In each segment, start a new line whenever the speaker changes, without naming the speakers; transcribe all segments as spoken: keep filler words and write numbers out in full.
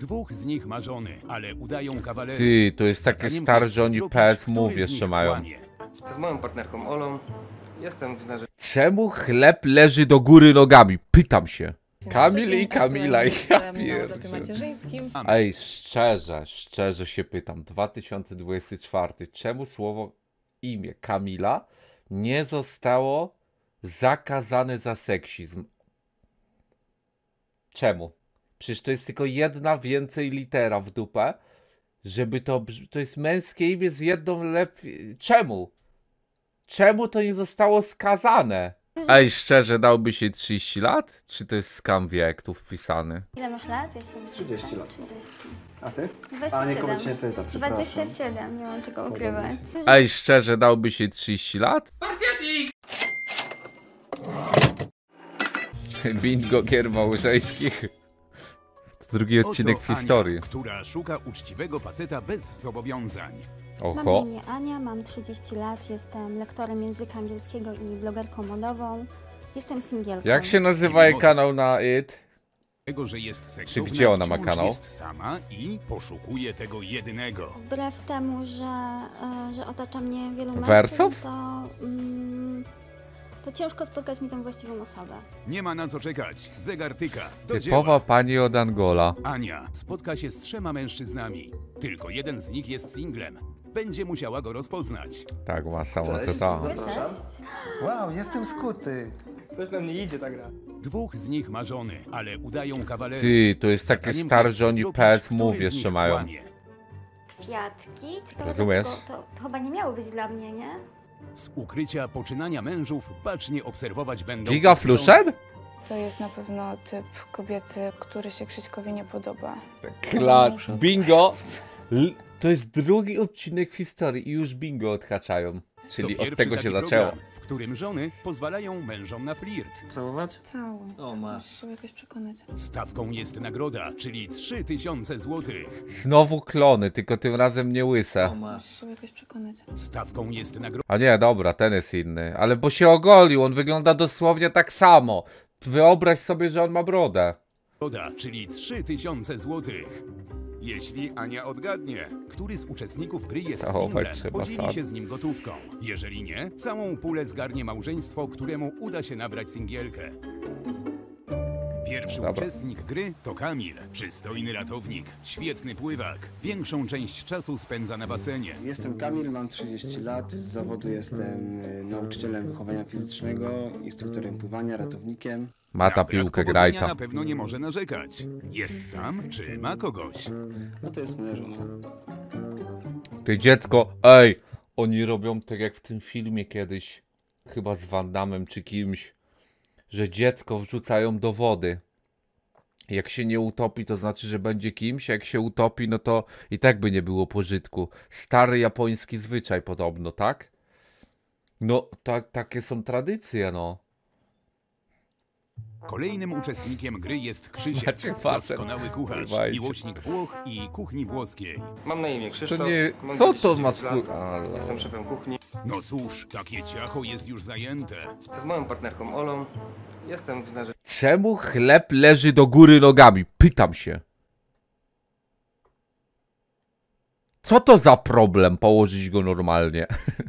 Dwóch z nich ma żony, ale udają kawalerów.
Ty, to jest takie stare, że oni P S Move jeszcze mają.
Z moją partnerką Olą jestem w narzędziu.
Czemu chleb leży do góry nogami? Pytam się. Kamil i Kamila, ja pierdzielę. Ej, szczerze, szczerze się pytam. dwa tysiące dwudziesty czwarty. Czemu słowo imię Kamila nie zostało zakazane za seksizm? Czemu? Przecież to jest tylko jedna więcej litera w dupę, żeby to... To jest męskie imię z jedną lepiej... Czemu? Czemu to nie zostało skazane? Ej, szczerze, dałby się trzydzieści lat? Czy to jest skam wiek tu wpisany?
Ile masz lat? Ja się
trzydzieści lat.
trzydzieści.
A ty?
dwadzieścia siedem.
A nie, kogo cię nie pyta, przepraszam.
dwadzieścia siedem, nie mam czego ukrywać.
Ej, szczerze, dałby się trzydzieści lat? Bingo gier małżeńskich. To drugi odcinek w historii.
Ania, która szuka uczciwego faceta bez zobowiązań.
Mam na
Oho.
imię Ania, mam trzydzieści lat, jestem lektorem języka angielskiego i blogerką modową. Jestem singielką.
Jak się nazywa jej kanał na it?
Tego, że jest
Czy
seksowna,
gdzie ona ma
wciąż
kanał?
jest sama i poszukuje tego jedynego.
Wbrew temu, że, e, że otacza mnie wielu mężczyzn,
Wersów?
to, mm, to ciężko spotkać mi tę właściwą osobę.
Nie ma na co czekać. Zegar tyka. Do
Typowa
dzieła.
pani od Angola.
Ania spotka się z trzema mężczyznami. Tylko jeden z nich jest singlem. Będzie musiała go rozpoznać.
Tak, ma samo
Cześć,
co ta.
zapraszam. Wow, jestem skuty.
Coś nam nie idzie ta gra.
Dwóch z nich ma żony, ale udają kawalerów.
Ty, to jest takie
Zadaniem
stare,
jest
że oni
odkryć,
P S
który
Move
z
jeszcze
nich
mają.
kłamie.
Kwiatki? Ciekawe,
Rozumiesz?
To, to, to chyba nie miało być dla mnie, nie?
Z ukrycia poczynania mężów bacznie obserwować będą...
Giga Fluszed?
To jest na pewno typ kobiety, który się Krzyśkowi nie podoba.
Klas. Bingo! L to jest drugi odcinek w historii i już bingo odhaczają. Czyli
To
od
pierwszy
tego
taki
się zaczęło.
program, w którym żony pozwalają mężom na flirt.
Całować?
Cały.
O, masz.
Musisz się jakoś przekonać.
Stawką jest nagroda, czyli trzy tysiące złotych.
Znowu klony, tylko tym razem nie
O,
łyse.
masz.
Musisz się jakoś przekonać.
Stawką jest nagroda,
A nie, dobra, ten jest inny. Ale bo się ogolił, on wygląda dosłownie tak samo. Wyobraź sobie, że on ma brodę.
czyli trzy tysiące złotych. Jeśli Ania odgadnie, który z uczestników gry jest
Całować
singlem,
trzeba
podzieli
sam.
się z nim gotówką. Jeżeli nie, całą pulę zgarnie małżeństwo, któremu uda się nabrać singielkę. Pierwszy
Dobra.
uczestnik gry to Kamil, przystojny ratownik, świetny pływak. Większą część czasu spędza na basenie.
Jestem Kamil, mam trzydzieści lat, z zawodu jestem y, nauczycielem wychowania fizycznego, instruktorem pływania, ratownikiem.
Ma ta
Na brak
piłkę,
powodzenia
grajta.
na pewno nie może narzekać. Jest sam, czy ma kogoś?
No to jest moja żona.
Ty dziecko, ej! Oni robią tak jak w tym filmie kiedyś, chyba z Van Damme czy kimś, że dziecko wrzucają do wody. Jak się nie utopi, to znaczy, że będzie kimś, jak się utopi, no to i tak by nie było pożytku. Stary japoński zwyczaj podobno, tak? No, tak, takie są tradycje, no.
Kolejnym uczestnikiem gry jest Krzysiek,
Macie facet.
doskonały kucharz,
Kurwa,
miłośnik Włoch i kuchni włoskiej.
Mam na imię Krzysztof.
To nie...
mam
Co to
dwadzieścia
ma
dziewięć
swój...
lat, Jestem szefem kuchni.
No cóż, takie ciacho jest już zajęte.
Z moją partnerką Olą jestem w narzędziu.
Czemu chleb leży do góry nogami? Pytam się. Co to za problem położyć go normalnie?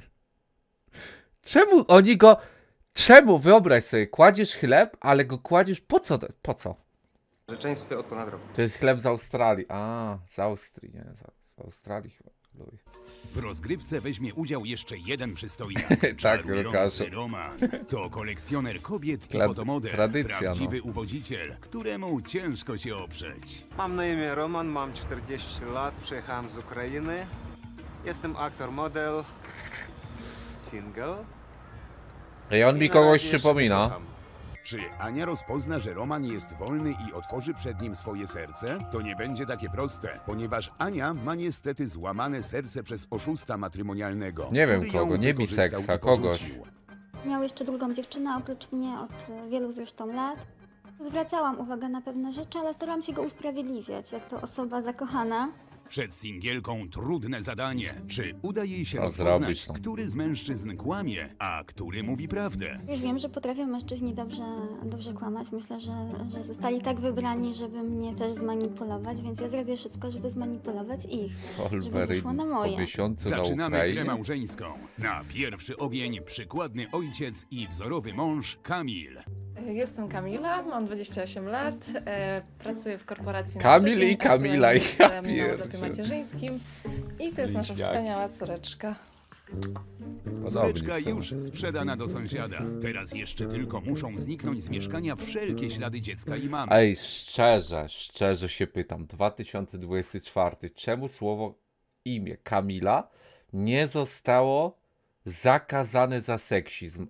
Czemu oni go... Czemu? Wyobraź sobie, kładziesz chleb, ale go kładziesz... Po co? Po co?
Narzeczeństwie od ponad roku.
To jest chleb z Australii. A, z Austrii, nie? Z, z Australii chyba.
W rozgrywce weźmie udział jeszcze jeden przystojniak.
Tak,
Czarnujący
Rokasz.
Roman. To kolekcjoner kobiet i
Tra-
fotomodel.
tradycja,
Prawdziwy
no.
uwodziciel, któremu ciężko się oprzeć.
Mam na imię Roman, mam czterdzieści lat, przyjechałem z Ukrainy. Jestem aktor, model, single.
I on
I
mi
na
kogoś
razie
przypomina.
jeszcze kocham.
Czy Ania rozpozna, że Roman jest wolny i otworzy przed nim swoje serce? To nie będzie takie proste, ponieważ Ania ma niestety złamane serce przez oszusta matrymonialnego.
Nie wiem
który ją
kogo, nie
wykorzystał
biseksa,
i
kogoś.
porzucił.
Miał jeszcze drugą dziewczynę oprócz mnie od wielu zresztą lat. Zwracałam uwagę na pewne rzeczy, ale starałam się go usprawiedliwiać, jak to osoba zakochana.
Przed singielką trudne zadanie. Czy uda jej się
Co
rozpoznać,
zrobić, no?
który z mężczyzn kłamie, a który mówi prawdę?
Już wiem, że potrafią mężczyźni dobrze, dobrze kłamać. Myślę, że, że zostali tak wybrani, żeby mnie też zmanipulować, więc ja zrobię wszystko, żeby zmanipulować ich. Żeby
Wolverine
wyszło na
po
moje.
miesiącu na
Zaczynamy grę
Ukrainie.
małżeńską. Na pierwszy ogień przykładny ojciec i wzorowy mąż Kamil.
Jestem Kamila, mam dwadzieścia osiem lat, e, pracuję w korporacji na
Kamil
co dzień,
i Kamila,
aktualnie
ja
jestem na urlopie
pierdzielę.
macierzyńskim i to jest nasza
Bliźniaki.
wspaniała córeczka.
Podobni
Córeczka
są.
już sprzedana do sąsiada. Teraz jeszcze tylko muszą zniknąć z mieszkania wszelkie ślady dziecka i mamy.
Ej, szczerze, szczerze się pytam, dwa tysiące dwudziesty czwarty, czemu słowo imię Kamila nie zostało zakazane za seksizm?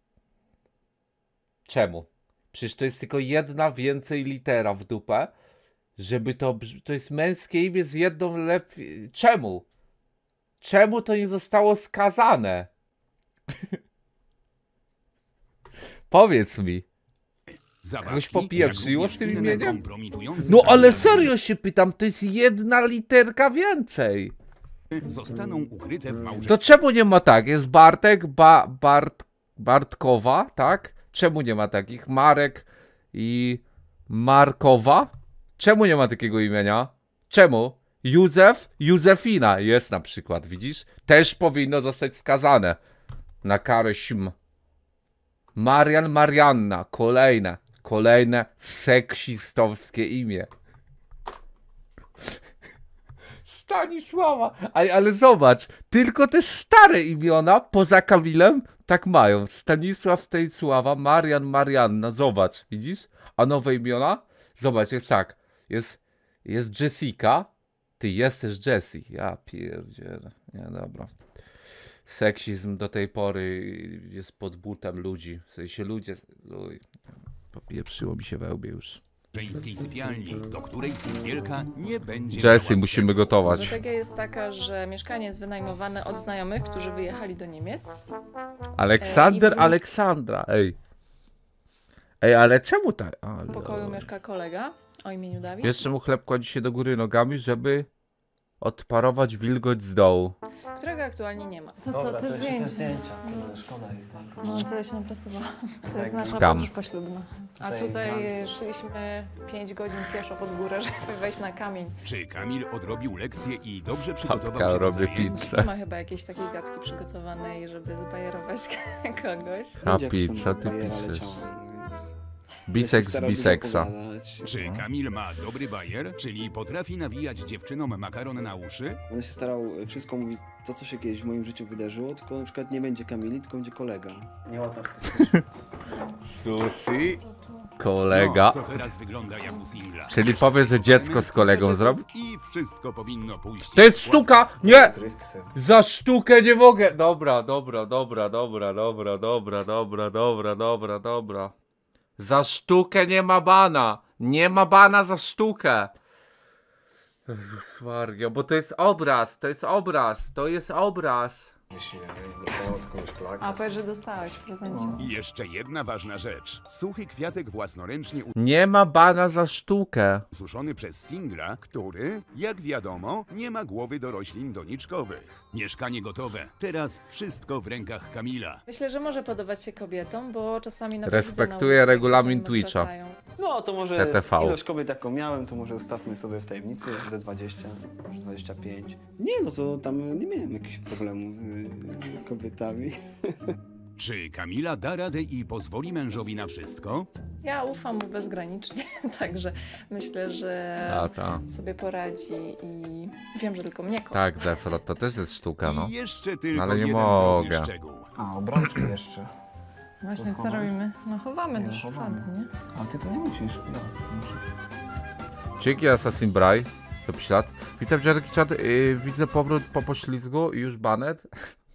Czemu? Przecież to jest tylko jedna więcej litera w dupę, żeby to... brz- To jest męskie imię z jedną lepiej... Czemu? Czemu to nie zostało skazane? Powiedz mi.
Zabawki,
kogoś popieprzyło
jak
z tym
również inne
imieniem?
kompromitujące
No ale
dane
serio się pytam, to jest jedna literka więcej.
zostaną ukryte w
To
małżeństwie.
czemu nie ma tak? Jest Bartek, ba, Bart, Bartkowa, tak? Czemu nie ma takich? Marek i Markowa? Czemu nie ma takiego imienia? Czemu? Józef, Józefina jest na przykład, widzisz? Też powinno zostać skazane na karę śm. Marian, Marianna, kolejne, kolejne seksistowskie imię. Stanisława. Ale, ale zobacz, tylko te stare imiona poza Kamilem tak mają. Stanisław, Stanisława, Marian, Marianna. Zobacz, widzisz? A nowe imiona? Zobacz, jest tak. Jest, jest Jessica. Ty jesteś Jessie. Ja pierdzielę. Nie, dobra. Seksizm do tej pory jest pod butem ludzi. W sensie ludzie... Uj, popieprzyło mi się we łbie już.
Żeńskiej sypialni, do której singielka nie będzie
Jessie,
miała
musimy
wstępu.
gotować.
Strategia jest taka, że mieszkanie jest wynajmowane od znajomych, którzy wyjechali do Niemiec.
Aleksander,
E, i w-
Aleksandra, ej. Ej, ale czemu tak? Ale...
W pokoju mieszka kolega o imieniu Dawid,
Jeszcze mu chleb kładzie się do góry nogami, żeby odparować wilgoć z dołu.
którego aktualnie nie ma. To
Dobra,
co,
to
te
jeszcze te
zdjęcia?
zdjęcia. Kurde, szkoda ich, tak.
No tyle się napracowałam. To jest nasza
Skam.
podróż poślubna. A
Tutaj
tutaj
tam.
szliśmy pięć godzin pieszo pod górę, żeby wejść na kamień.
Czy Kamil odrobił lekcję i dobrze przygotował
Patka
się do
robię
zajęć?
Nie
pizzę.
ma chyba jakiejś takiej gacki przygotowanej, żeby zbajerować kogoś.
A
Jak
pizza,
są
ty
bajera
piszesz.
leciała, więc
Biseks z
starał dużo
biseksa.
opowiadać.
Czy Kamil ma dobry bajer, czyli potrafi nawijać dziewczynom makaron na uszy?
Będę się starał wszystko mówić, to co się kiedyś w moim życiu wydarzyło, tylko na przykład nie będzie Kamili, tylko będzie kolega.
Nie ma tak artystycznie.
Susi, kolega.
No, to teraz wygląda jak u singla.
Czyli powiesz, że dziecko z kolegą zrobił?
I wszystko powinno pójść.
To jest
jak
sztuka! Nie!
Zrywki sobie.
Za sztukę nie mogę! Dobra, dobra, dobra, dobra, dobra, dobra, dobra, dobra, dobra, dobra. Za sztukę nie ma bana! Nie ma bana za sztukę! Jezus Maria, bo to jest obraz, to jest obraz, to jest obraz.
Jeśli dostał od kogoś plakat.
A powiedz, że dostałeś w prezencie.
I jeszcze jedna ważna rzecz. Suchy kwiatek własnoręcznie
Nie ma bana za sztukę.
ususzony przez singla, który, jak wiadomo, nie ma głowy do roślin doniczkowych. Mieszkanie gotowe. Teraz wszystko w rękach Kamila.
Myślę, że może podobać się kobietom, bo czasami na
Respektuję regulamin Twitcha.
No to może
T T V.
ilość kobiet jaką miałem, to może zostawmy sobie w tajemnicy. Ze dwadzieścia, może dwadzieścia pięć.
Nie, no to tam nie miałem jakichś problemów z kobietami.
Czy Kamila da radę i pozwoli mężowi na wszystko?
Ja ufam mu bezgranicznie, także myślę, że
A ta.
sobie poradzi i wiem, że tylko mnie kocha.
Tak, Defro, to też jest sztuka, no.
I jeszcze tylko
Ale nie
jeden
mogę.
drobny szczegół.
A, obrączki jeszcze.
Właśnie,
To
co
schowamy?
robimy? No chowamy
Nie,
do
no,
szuflady,
chowamy.
nie?
A ty to nie musisz. Ja to muszę.
Dzięki Assassin Bray. To ślad. Witam Dziarki Czad. Yy, widzę powrót po poślizgu i już banet.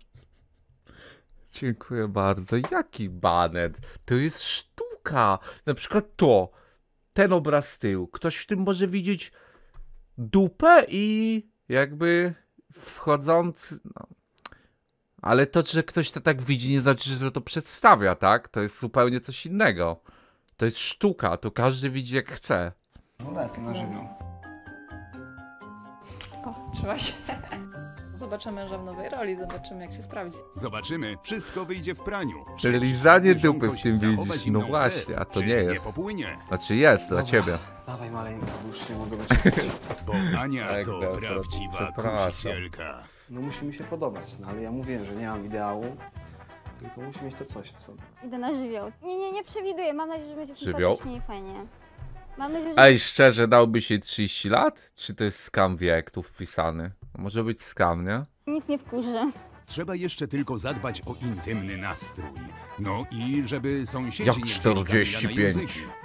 Dziękuję bardzo. Jaki banet? To jest sztuka. Na przykład to. Ten obraz z tyłu. Ktoś w tym może widzieć dupę i jakby wchodzący... No. Ale to, że ktoś to tak widzi, nie znaczy, że to przedstawia, tak? To jest zupełnie coś innego. To jest sztuka. To każdy widzi jak chce.
No lecę na żywioł.
O, trzeba się. Zobaczę męża w nowej roli, zobaczymy jak się sprawdzi.
Zobaczymy, wszystko wyjdzie w praniu.
Czyli
Przecież
lizanie
małżonką
dupy w
się
tym
zachować
widzisz.
zimną
No właśnie,
krew,
a to
czy
nie jest.
Nie popłynie.
Znaczy jest, dla
Dobra.
ciebie.
Dawaj maleńka, bo już nie mogę doczekać.
Bo Ania
Tak,
to
dobra,
prawdziwa
przepraszam.
kusicielka.
No musi mi się podobać, no ale ja mówiłem, że nie mam ideału, tylko musi mieć to coś w sobie.
Idę na żywioł. Nie, nie, nie przewiduję. Mam nadzieję, że będzie
Żywioł?
sympatycznie i fajnie. Mam nadzieję, że...
Ej, szczerze, dałby się trzydzieści lat? Czy to jest scam wiek tu wpisany? Może być scam, nie?
nic nie wkurzy.
Trzeba jeszcze tylko zadbać o intymny nastrój. No i żeby sąsiedzi
Jak
nie wzięli
czterdzieści
Kamila na
pięć?
języki.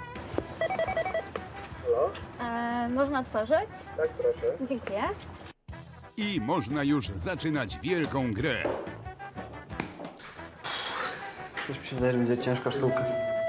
E, można otworzyć? Tak, proszę. Dziękuję.
I można już zaczynać wielką grę.
Coś mi się wydaje, że będzie ciężka sztuka.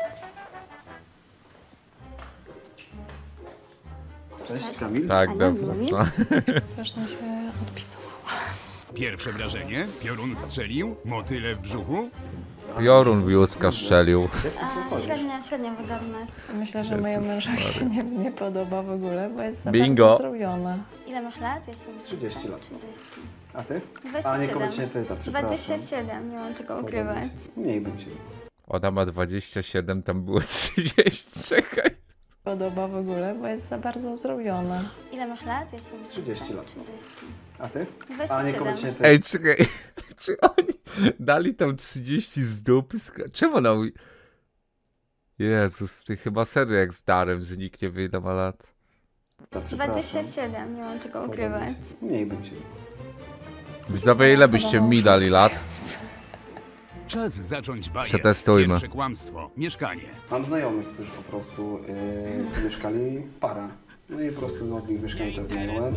Cześć, Kamil.
Tak,
Ania,
dobra.
Lumi?
No.
Strasznie się odpicowała.
Pierwsze wrażenie? Piorun strzelił? Motyle w brzuchu?
Piorun wiózka strzelił.
Jak ty w co
A,
chodzisz?
średnio, średnio wygodne.
Myślę, że mojemu
Jezus
mężowi się nie, nie podoba w ogóle, bo jest za
Bingo.
bardzo zrobiona.
Ile masz lat? Ja się...
trzydzieści lat.
trzydzieści.
A ty?
dwadzieścia
A nie,
siedem.
kobiet się nie pyta, przepraszam.
dwadzieścia siedem, nie mam czego ukrywać.
Mniej bym się.
Ona ma dwadzieścia siedem, tam było trzydzieści. Czekaj.
Podoba w ogóle, bo jest za bardzo zrobiona.
Ile masz lat? Ja się...
trzydzieści lat.
trzydzieści.
A ty?
dwadzieścia
A nie,
siedem.
kobiet się nie pyta.
Ej, czekaj. Czy oni dali tam trzydzieści z dupy? Sk- Czemu ona mówi? Jezus, ty chyba serio jak z Darem, że nikt nie wie ile ma lat.
Ta,
dwadzieścia
przepraszam.
siedem, nie mam czego ukrywać.
Mniej bym się.
Widzowie, ile byście mi dali lat?
Czas zacząć bajkę.
Przetestujmy.
Pierwsze kłamstwo. Mieszkanie.
Mam znajomych, którzy po prostu yy, mieszkali para. No i po prostu od nich mieszkanie to wynająłem.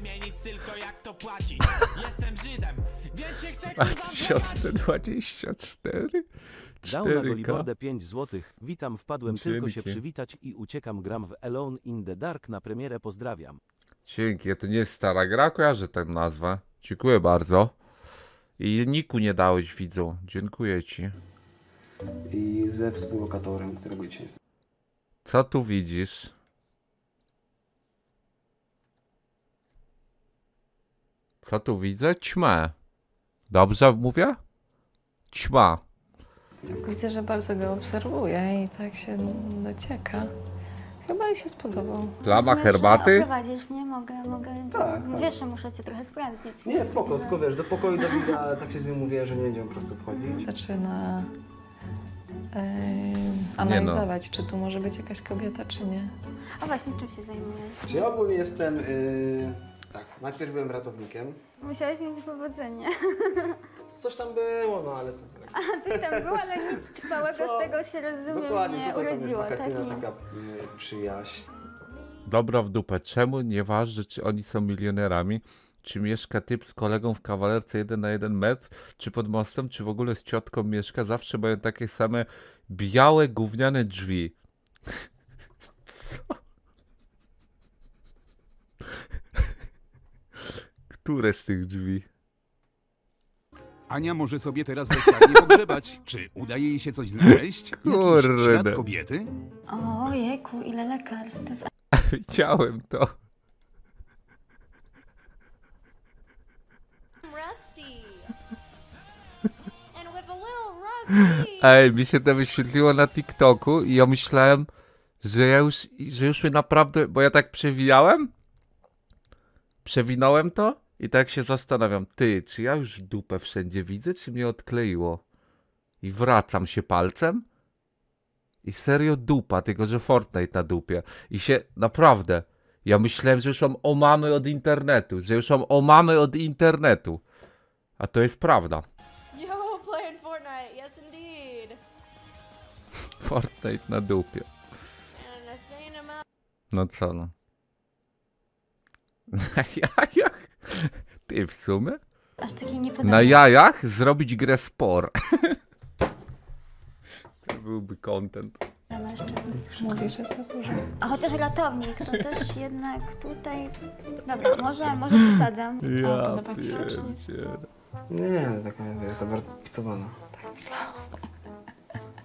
dwa tysiące dwadzieścia cztery?
Dał na
cztery K?
Golibordę pięć złotych. Witam, wpadłem tylko się
Dzięki.
przywitać i uciekam, gram w Alone in the Dark na premierę, pozdrawiam.
Dzięki, to nie jest stara gra, kojarzę tę nazwę. Dziękuję bardzo. I niku nie dałeś, widzu. Dziękuję ci.
I ze współlokatorem, którego dzisiaj jest.
Co tu widzisz? Co tu widzę? Ćmę. Dobrze mówię? Ćma.
Widzę, że bardzo go obserwuje i tak się docieka. Chyba jej się spodobał.
Plama
Rozumiem, że
herbaty?
Oprowadzisz mnie? Mogę, mogę...
Tak, tak.
Wiesz, że muszę cię trochę sprawdzić.
Nie, spoko,
Że-
tylko wiesz, do pokoju Dawida tak się z nim mówię, że nie będziemy po prostu wchodzić.
Zaczyna yy, analizować, czy tu może być jakaś kobieta, czy nie.
A właśnie, czym się zajmujesz?
Czy ja ogólnie jestem, yy, tak, najpierw byłem ratownikiem.
Musiałeś mieć powodzenie.
Coś tam było, no ale to tak.
A coś tam było, ale nic trwałego
Co?
z tego się rozumiem
Dokładnie,
nie
co to tam jest
urodziło,
wakacyjna
tak? Nie.
taka yy, przyjaźń.
Dobra w dupę. Czemu nieważne, czy oni są milionerami, czy mieszka typ z kolegą w kawalerce jeden na jeden metr, czy pod mostem, czy w ogóle z ciotką mieszka, zawsze mają takie same białe, gówniane drzwi. Co? Które z tych drzwi?
Ania może sobie teraz bezkarnie pogrzebać. Czy udaje jej się coś znaleźć? Jakiś
Kurde.
ślad kobiety?
Ojejku, ile lekarstw. To jest
Widziałem to. Ej, mi się to wyświetliło na TikToku i ja myślałem, że ja już, że już mnie naprawdę, bo ja tak przewijałem, przewinąłem to i tak się zastanawiam, ty, czy ja już dupę wszędzie widzę, czy mnie odkleiło? I wracam się palcem i serio dupa, tylko że Fortnite na dupie. I się, naprawdę, ja myślałem, że już mam omamy od internetu, że już mam omamy od internetu. A to jest prawda.
Yo, playing Fortnite, yes indeed.
Fortnite na dupie.
And an insane amount.
No co no? Na jajach? Ty w sumie?
aż takie niepodobne.
Na jajach zrobić grę spor. To byłby content.
Dla mężczyzn.
Mówi, że za dużo.
A chociaż ratownik, to też jednak tutaj... Dobra, może, może przesadzam.
A, podoba ci się, czy nie?
pierdzielę.
Nie, taka jest bardzo picowana.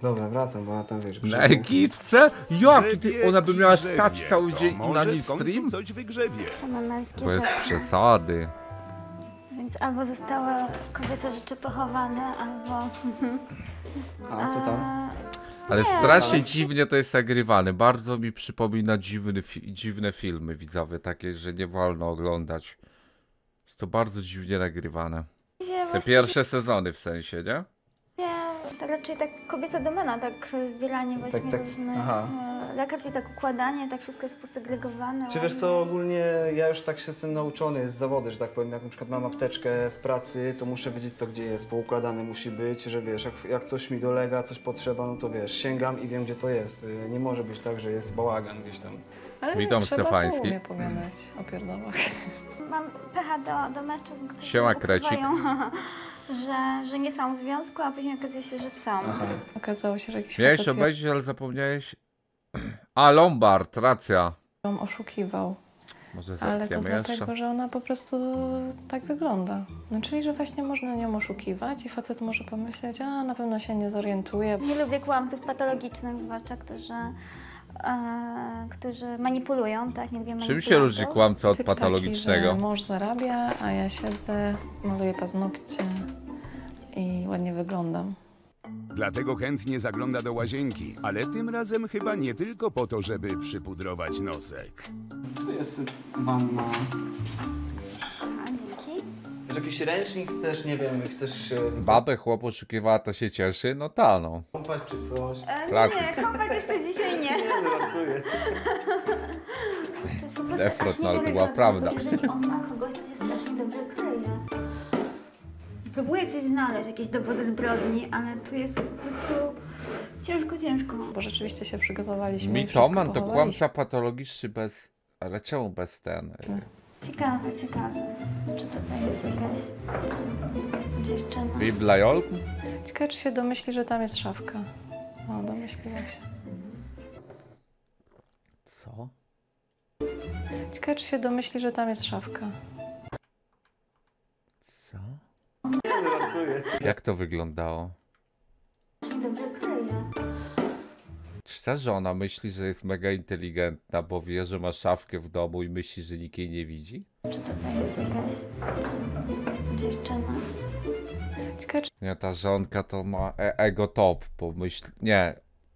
Dobra, wracam, bo ona tam wiesz...
Na Egipce? Jak? Ty,
Grzebie
ona by
i
miała
grzebie,
stać cały
to
dzień i na
może
nim
w końcu
stream?
coś wygrzebie.
Same męskie
Bez
rzeczy.
przesady.
Więc albo zostały kobiece rzeczy pochowane, albo...
A co tam?
Ale
Nie,
strasznie
ale-
dziwnie to jest nagrywane. Bardzo mi przypomina dziwny fi dziwne filmy widzowie, takie, że nie wolno oglądać. Jest to bardzo dziwnie nagrywane.
Nie,
Te
właściwie-
pierwsze sezony w sensie, nie?
Nie, to raczej tak kobieca domena, tak zbieranie właśnie
tak,
różnych
aha.
e, lekarstw, tak układanie, tak wszystko jest posegregowane.
Czy wiesz co, ogólnie ja już tak się jestem nauczony z zawodu, że tak powiem, jak na przykład mam apteczkę w pracy, to muszę wiedzieć co gdzie jest, poukładane musi być, że wiesz, jak, jak coś mi dolega, coś potrzeba, no to wiesz, sięgam i wiem gdzie to jest. Y, Nie może być tak, że jest bałagan gdzieś tam.
Ale
Witam,
trzeba
Stefański.
tu umie pogadać o pierdołach.
Mam pecha do, do mężczyzn, którzy
Siema,
ukrywają, że, że nie są w związku, a później okazuje się, że są.
Okazało się, że jakiś
Miałeś
facet
obejrzeć, ale zapomniałeś. A, Lombard, racja.
ją oszukiwał.
Może
Ale to
zerkniemy
dlatego,
jeszcze.
że ona po prostu tak wygląda. No, czyli, że właśnie można nią oszukiwać i facet może pomyśleć, a na pewno się nie zorientuje.
Nie lubię kłamców patologicznych, zwłaszcza którzy, e, którzy manipulują, tak? Nie lubię
Czym się
manipulantów.
różni kłamca od
Typ
patologicznego?
Taki, że mąż zarabia, a ja siedzę, maluję paznokcie i ładnie wyglądam.
Dlatego chętnie zagląda do łazienki, ale tym razem chyba nie tylko po to, żeby przypudrować nosek.
Tu jest wanna.
A, dzięki.
Wiesz, jakiś ręcznik chcesz, nie wiem, chcesz się
Babę chłop oszukiwała, to się cieszy? No ta no.
wykąpać czy coś.
E,
Klasyk.
nie, kąpać jeszcze dzisiaj nie.
Nie, żartuję.
To jest po prostu
Defrot,
aż
no, ale to była
niewiarygodne,
prawda.
bo jeżeli on ma kogoś, to się strasznie dobrze kryje. Próbuję coś znaleźć, jakieś dowody zbrodni, ale tu jest po prostu ciężko, ciężko.
Bo rzeczywiście się przygotowaliśmy i
Mitoman
wszystko
to
pochowaliśmy.
kłamca patologiczny bez... Ale czemu bez ten?
Ciekawe, ciekawe. Czy tutaj jest jakaś dziewczyna?
Bibliajol?
Ciekawe, czy się domyśli, że tam jest szafka. O, domyśliła się.
Co?
Ciekawe, czy się domyśli, że tam jest szafka.
Co?
Nie, żartuję.
Jak to wyglądało?
Się dobrze kryje.
Czy ta żona myśli, że jest mega inteligentna, bo wie, że ma szafkę w domu i myśli, że nikt jej nie widzi?
Czy tutaj jest jakaś dziewczyna?
Ciekawe, czy
Nie, ta żonka to ma e ego top, bo myśl... Nie.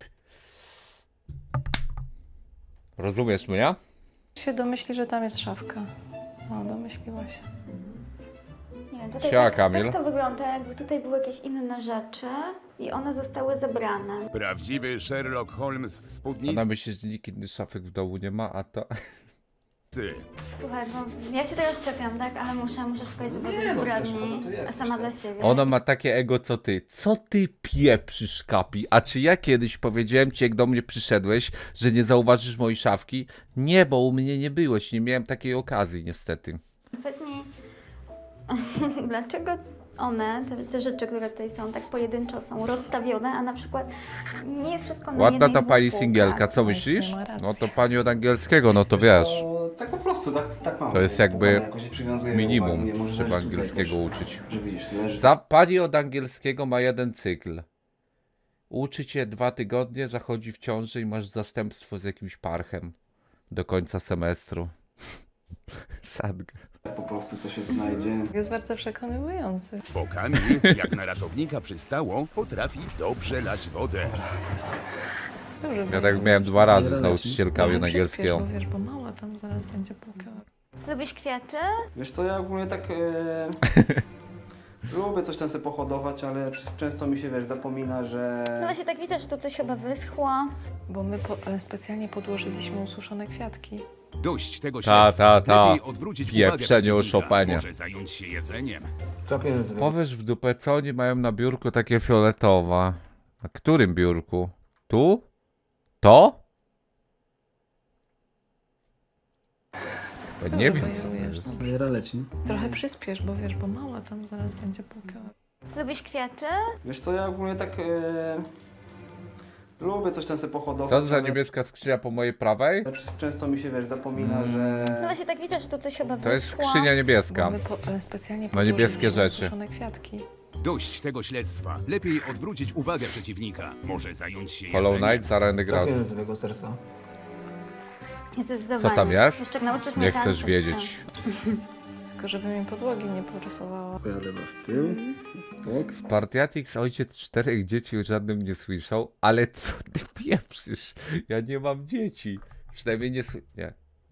Rozumiesz mnie?
się domyśli, że tam jest szafka. O, domyśliła się.
Nie wiem, tutaj
Siema,
tak,
Kamil.
tak to wygląda, jakby tutaj były jakieś inne rzeczy i one zostały zebrane.
Prawdziwy Sherlock Holmes w spódnicy.
Ona myśli, że nikt inny szafek w domu nie ma, a to...
Słuchaj, bo ja się teraz czepiam, tak? Ale muszę, muszę szukać dowodów
Nie, no
zbrodni,
wiesz, po co tu
a
jesteś,
sama
tak?
dla siebie.
Ona ma takie ego co ty. Co ty pieprzysz, Kapi? A czy ja kiedyś powiedziałem ci, jak do mnie przyszedłeś, że nie zauważysz mojej szafki? Nie, bo u mnie nie byłeś. Nie miałem takiej okazji, niestety.
Powiedz mi, dlaczego one, te, te rzeczy, które tutaj są, tak pojedynczo są rozstawione, a na przykład nie jest wszystko na
Ładna
jednej
ta
dwóch
pani
półkach?
singielka, co
No,
myślisz?
nie ma racji.
No to pani od angielskiego, no to wiesz.
To, tak po prostu, tak, tak mam.
To jest jakby
Jakoś nie przywiązuję uwagi,
minimum,
nie, może
żeby
leży tutaj
angielskiego
też,
uczyć.
Że widzisz, leży.
Za pani od angielskiego ma jeden cykl. Uczy cię dwa tygodnie, zachodzi w ciąży i masz zastępstwo z jakimś parchem do końca semestru. Sadga.
Po prostu co się znajdzie.
Jest bardzo przekonywujący.
Bo Kamil, jak na ratownika przystało, potrafi dobrze lać wodę.
Dobrze,
Ja tak miałem dwa razy z nauczycielkami od
Trochę przyspiesz,
angielskiego.
Bo wiesz, bo mała tam zaraz będzie płakała.
Lubisz kwiaty?
Wiesz co, ja ogólnie tak... E... Lubię coś tam sobie pohodować, ale często mi się, wiesz, zapomina, że...
No właśnie tak widzę, że tu coś chyba wyschło.
Bo my po, e, specjalnie podłożyliśmy ususzone kwiatki.
Dość tego
Ta,
śledztwa.
ta, ta.
Lepiej odwrócić uwagę
Pieprzenie o
przeciwnika.
Chopinie.
Może zająć się jedzeniem.
Powiesz w dupę, co oni mają na biurku takie fioletowe? Na którym biurku? Tu? To? Bo nie
Dobrze,
wiem, co to
bojujesz.
jest.
Bajera leci.
Trochę przyspiesz, bo wiesz, bo mała tam zaraz będzie płakała.
Lubisz kwiaty?
Wiesz co, ja ogólnie tak... E... Lubię coś tam sobie pohodować.
Co to za
ale
niebieska skrzynia po mojej prawej?
Często mi się, wiesz, zapomina, że...
No właśnie tak widzę, że tu coś chyba
To jest
wyschło.
skrzynia niebieska.
Bo my po, e, specjalnie
Na niebieskie
podłożyliśmy
rzeczy.
ususzone kwiatki.
Dość tego śledztwa. Lepiej odwrócić uwagę przeciwnika. Może zająć się
Hollow
jedzeniem.
Knight, Zarany Grad.
Trafię do twojego serca.
Co tam jest?
Jeszcze nauczysz mnie
Nie chcesz
tańczyć,
wiedzieć.
Tylko żeby mi podłogi nie porysowała.
Twoja lewa w tył, w bok.
Spartiatix, ojciec czterech dzieci, o żadnym nie słyszał, ale co ty pieprzysz? Ja nie mam dzieci. Przynajmniej nie słyszę. Nie.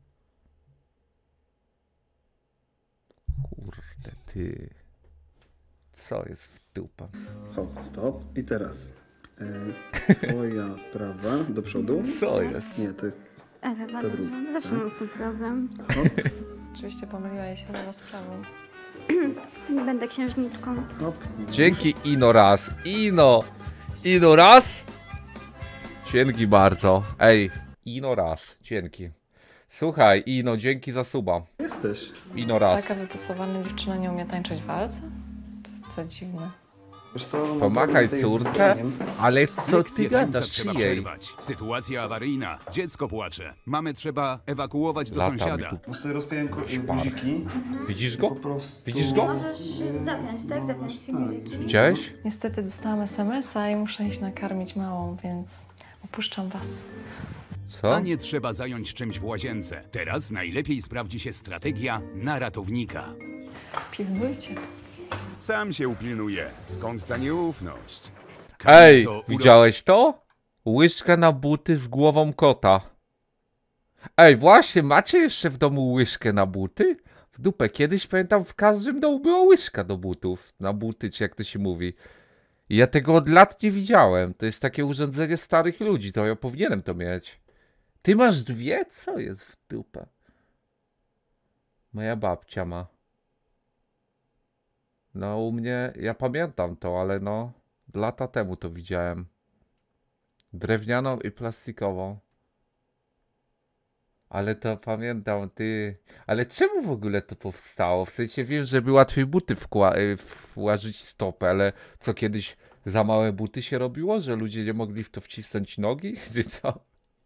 Kurde, ty. Co jest w dupę?
O, stop. I teraz. E, twoja prawa do przodu.
Co jest?
Nie, to jest
Ale
ta druga.
zawsze
tak?
mam z tym problem.
Hop,
Oczywiście pomyliła jej się lewa z prawą.
Nie będę księżniczką.
hop.
Dzięki Ino raz. Ino! Ino raz? Dzięki bardzo. Ej, Ino raz. Dzięki. Słuchaj, Ino, dzięki za suba.
Jesteś.
Ino raz.
Taka wypucowana dziewczyna nie umie tańczyć walca? Co, co dziwne.
Wiesz co, mam
Pomachaj
problem tutaj z
córce?
zbrojeniem.
Ale co
Lekcję
ty
tańca
gadasz
trzeba
jej?
przerwać. Sytuacja awaryjna. Dziecko płacze. Mamy trzeba ewakuować do
Lata mi
sąsiada.
tu.
Bo sobie rozpiąłem ko-
Szparę.
guziki.
Widzisz
Po
go?
prostu...
Widzisz go?
Możesz zapiąć, tak? Zapiąć się guziki.
Widziałeś?
Niestety dostałam es em es a i muszę iść nakarmić małą, więc opuszczam was.
Co?
A nie trzeba zająć czymś w łazience. Teraz najlepiej sprawdzi się strategia na ratownika.
Pilnujcie.
Sam się upilnuje. Skąd ta nieufność?
Ej,
Kamil to uro-
widziałeś to? Łyżka na buty z głową kota. Ej, właśnie, macie jeszcze w domu łyżkę na buty? W dupę, kiedyś pamiętam, w każdym domu była łyżka do butów. Na buty, czy jak to się mówi. I ja tego od lat nie widziałem. To jest takie urządzenie starych ludzi, to ja powinienem to mieć. Ty masz dwie? Co jest w dupę? Moja babcia ma. No u mnie, ja pamiętam to, ale no, lata temu to widziałem. Drewnianą i plastikową. Ale to pamiętam, ty... Ale czemu w ogóle to powstało? W sensie wiem, żeby łatwiej buty wkła- y, włożyć stopę, ale co kiedyś za małe buty się robiło? Że ludzie nie mogli w to wcisnąć nogi? Czy co?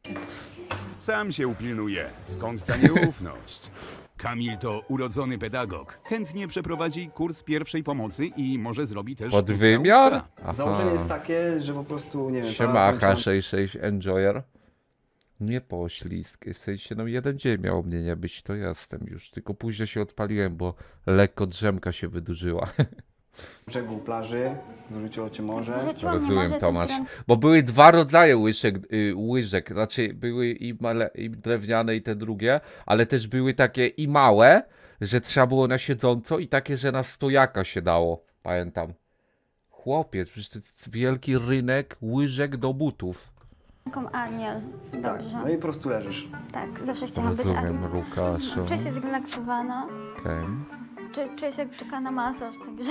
Sam się upilnuje. Skąd ta nieufność? Kamil to urodzony pedagog. Chętnie przeprowadzi kurs pierwszej pomocy i może zrobi też...
Pod
ustra
wymiar?
ustra.
Aha.
Założenie jest takie, że po prostu, nie wiem...
Siema,
zaraz
H sześćdziesiąt sześć Enjoyer. Nie poślizg. W sensie, no jeden dzień miało mnie nie być, to jestem już. Tylko później się odpaliłem, bo lekko drzemka się wydłużyła.
brzegu plaży, wyrzuciło cię morze.
Wrzuciło mnie
Rozumiem,
może
Tomasz.
coś
Bo były dwa rodzaje łyżek, y, łyżek. Znaczy, były i, male, i drewniane, i te drugie, ale też były takie i małe, że trzeba było na siedząco, i takie, że na stojaka się dało. Pamiętam. Chłopiec, przecież to jest wielki rynek łyżek do butów.
Taką Ariel.
Tak,
Dobrze.
no i po prostu leżysz.
Tak, zawsze chciałam być
Rozumiem,
Ariel.
Łukaszu.
Czuję się zrelaksowana.
Okej.
Czuję, czuję się jak czeka na masaż, także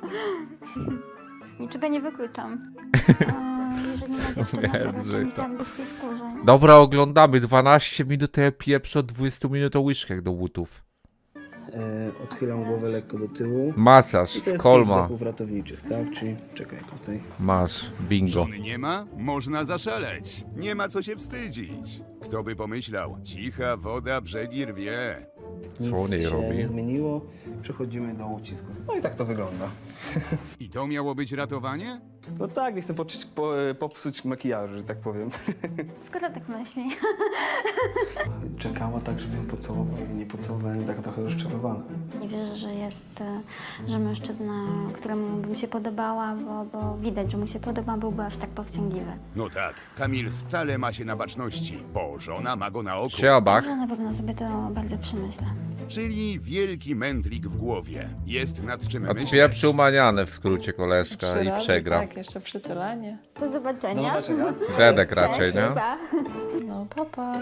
niczego nie wykluczam. E, Jeżeli nie ma dziewczyny, to raczej
Śmierdzę
nie
to.
chciałam być w tej skórze.
Dobra, oglądamy. dwanaście minut, to ja pieprzę od dwudziestu minut o łyżkach do butów.
E, odchylam głowę lekko do tyłu.
Masaż,
I to jest
skolma.
pięć wdechów ratowniczych, tak? Czyli czekaj tutaj.
Masz, bingo.
Żony nie ma? Można zaszaleć. Nie ma co się wstydzić. Kto by pomyślał? Cicha woda brzegi rwie.
Co
Nic
on jej
się
robi?
nie zmieniło. Przechodzimy do ucisku. No i tak to wygląda.
I to miało być ratowanie?
No tak, nie chcę poczuć, po, popsuć makijażu, że tak powiem.
Skoro tak myśli.
Czekała tak, żeby ją pocałował i nie pocałowałem, tak trochę rozczarowana.
Nie wierzę, że jest, e, że mężczyzna, któremu bym się podobała, bo, bo widać, że mu się podoba, byłby aż tak powściągliwy.
No tak, Kamil stale ma się na baczności, bo żona ma go na oku.
Siabach.
Że na pewno sobie to bardzo przemyślę.
Czyli wielki mętlik w głowie. Jest nad czym myśleć.
Odpieprzył manianę w skrócie koleżka
Trzy
i
razy,
przegra.
Tak, jeszcze przytulanie.
Do zobaczenia.
Do zobaczenia.
Dedek raczej,
Cześć,
nie?
pa.
No, papa.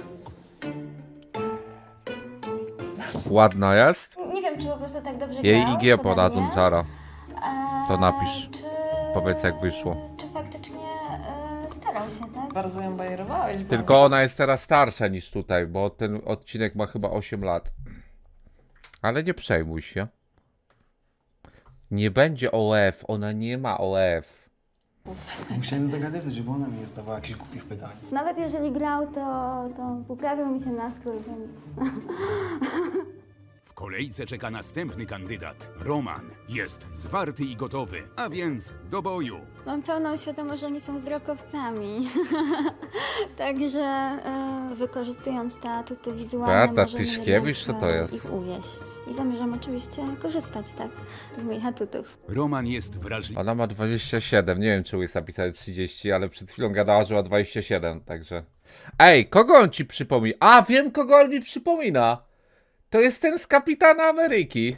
Ładna jest?
Nie wiem, czy po prostu tak dobrze
Jej
grał,
I G
pode
podadzą
mnie.
Zara.
Eee,
To napisz.
Czy,
Powiedz, jak wyszło.
Czy faktycznie e, starał się, tak?
Bardzo ją bajerowałeś. bardzo.
Tylko ona jest teraz starsza niż tutaj, bo ten odcinek ma chyba osiem lat. Ale nie przejmuj się. Nie będzie O F, ona nie ma O F.
Musiałem zagadywać, żeby ona mi nie zadawała jakichś głupich pytań.
Nawet jeżeli grał, to, to poprawił mi się nastrój, więc...
W kolejce czeka następny kandydat. Roman jest zwarty i gotowy, a więc do boju.
Mam pełną świadomość, że oni są wzrokowcami. Także e, wykorzystując te atuty wizualne,
Beata
możemy
Tyszkiewicz,
jednak,
co to
e,
jest?
ich uwieść. I zamierzam oczywiście korzystać, tak, z moich atutów.
Roman jest wrażliwy.
Ona ma dwadzieścia siedem, nie wiem czy jest napisane trzydzieści, ale przed chwilą gadała, że ma dwadzieścia siedem, także... Ej, kogo on ci przypomina? A, wiem kogo on mi przypomina! To jest ten z Kapitana Ameryki.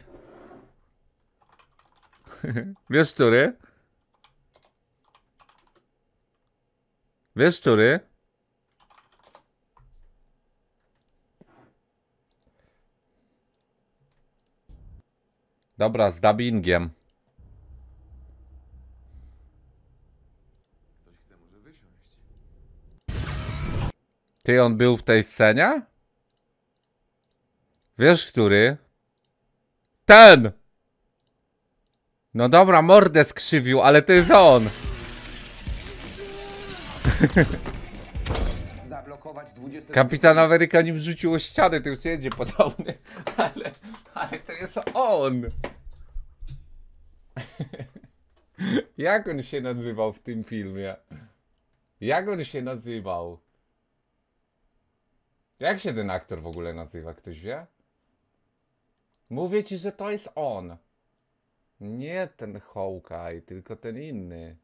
Wiesz, który? Wiesz, który? Dobra, z dubbingiem. Ty, on był w tej scenie? Wiesz, który? Ten! No dobra, mordę skrzywił, ale to jest on. Kapitan Ameryka nim wrzucił o ścianę, to już nie będzie podobny. Ale, ale to jest on. Jak on się nazywał w tym filmie? Jak on się nazywał? Jak się ten aktor w ogóle nazywa? Ktoś wie? Mówię ci, że to jest on. Nie ten Hawkeye, tylko ten inny.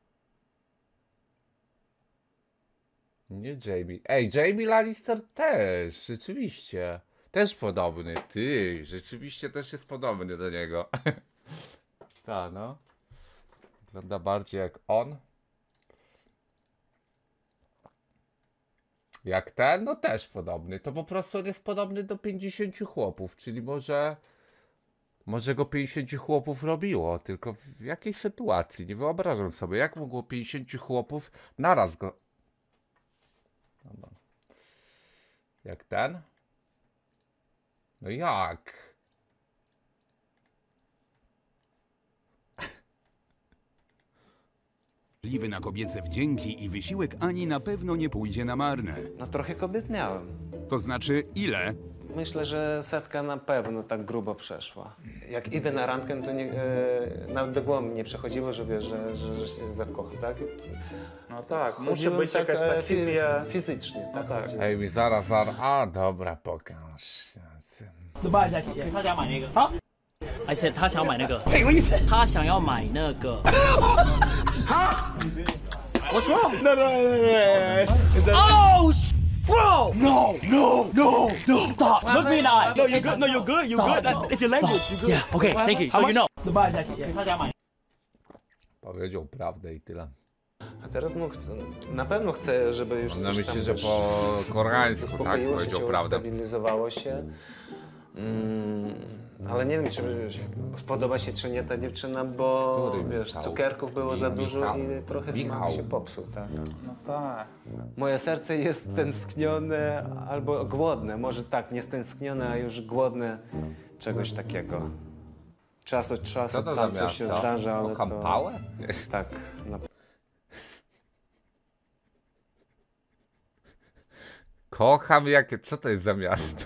Nie Jamie. Ej, Jamie Lannister też, rzeczywiście. Też podobny. Ty, rzeczywiście też jest podobny do niego. Ta, no. Wygląda bardziej jak on. Jak ten? No też podobny. To po prostu on jest podobny do pięćdziesięciu chłopów, czyli może... Może go pięćdziesięciu chłopów robiło, tylko w jakiej sytuacji? Nie wyobrażam sobie, jak mogło pięćdziesięciu chłopów naraz go... Dobra. Jak ten? No jak?
na kobiece wdzięki i wysiłek Ani na pewno nie pójdzie na marne.
No trochę kobiet miałem.
To znaczy ile?
Myślę, że setka na pewno tak grubo przeszła. Jak idę na randkę, to nie, e, nawet do głowy nie przechodziło, że wiesz, że, że, że się zakocham, tak?
No tak, musi
Chodziłem
być jakaś
e,
tak
fi-
chwilę...
fizycznie, tak?
No tak.
Ej, mi zaraz, zaraz... A, dobra, pokaż.
I said 他想买那个。他想要买那个。What's wrong? No, no, no, no. Oh, bro! No, no, no, no. Stop. Look me in the eye. No, you're good. No, you're good. You're good. That, it's your language. You're good. Yeah. Okay. Thank you. So you know. 他想买。
Powiedział prawdę i tyle.
A teraz no, chcę, na pewno chcę, żeby już
On
coś
myśli,
tam
że
wiesz,
po koreańsku, tak?
uspokoiło się,
Powiedział
się
prawdę.
ustabilizowało się. Mm, ale nie wiem, czy wiesz, spodoba się, czy nie ta dziewczyna, bo
Który
wiesz,
Michał?
cukierków było
Mi-
za dużo
Michał.
i trochę
Michał.
smak się popsuł, tak?
No tak.
Moje serce jest tęsknione albo głodne, może tak, nie stęsknione, a już głodne czegoś takiego. Czas od czasu
Co to
tam
za
coś się
miasto?
zdarza, ale
Kocham
to...
pałę?
Tak. Na...
Kocham jakie... Co to jest za miasto?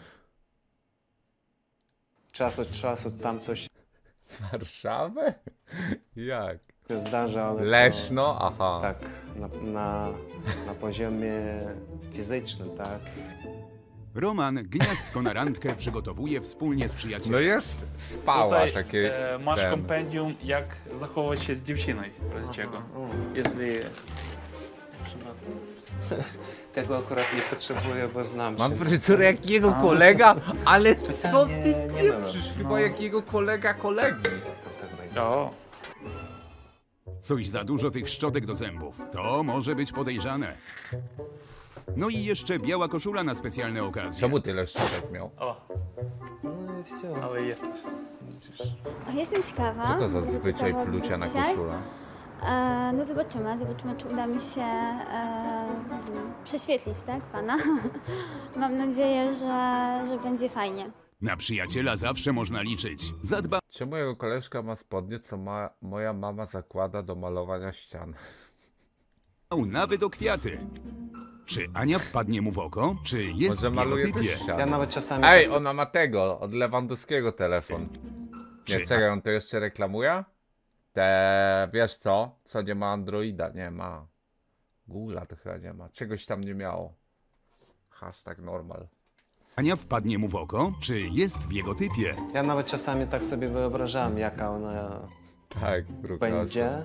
Czas od czasu tam coś
Warszawę? Jak?
się zdarza, ale
Leszno?
to,
Aha.
tak, na, na, na poziomie fizycznym, tak.
Roman gniazdko na randkę przygotowuje wspólnie z przyjacielem.
No jest spała
Tutaj
takie...
e, masz
ten.
kompendium, jak zachować się z dziewczyną, w razie czego. Jeśli...
Tego akurat nie potrzebuję, bo znam
Mam
się.
fryzurę jak jego kolega, ale co
Specjalnie
ty
nie
pieprzysz?
mam.
Chyba
No.
jak jego kolega kolegi.
O.
Coś za dużo tych szczotek do zębów. To może być podejrzane. No i jeszcze biała koszula na specjalne okazje.
Czemu tyle szczotek miał?
O.
No i все.
Ale jest.
O, jestem ciekawa.
Co to za
bardzo
zwyczaj
ciekawa
plucia na
dzisiaj.
koszulę?
E, no zobaczymy, zobaczymy, czy uda mi się e, prześwietlić, tak, pana? Mam nadzieję, że, że będzie fajnie.
Na przyjaciela zawsze można liczyć. Zadba
Czemu jego koleżka ma spodnie, co ma, moja mama zakłada do malowania ścian?
nawet o kwiaty. Czy Ania wpadnie mu w oko? Czy jest
Może
w
maluje
jego typie?
też ścianę.
Ja nawet czasami...
Ej,
tak-
ona ma tego, od Lewandowskiego telefon. Nie,
Czy-
czekaj, on to jeszcze reklamuje? Te, wiesz co? Co nie ma Androida? Nie ma. Google'a to chyba nie ma. Czegoś tam nie miało. Hashtag normal.
Ania wpadnie mu w oko? Czy jest w jego typie?
Ja nawet czasami tak sobie wyobrażam, jaka ona
Tak, brukasa.
będzie.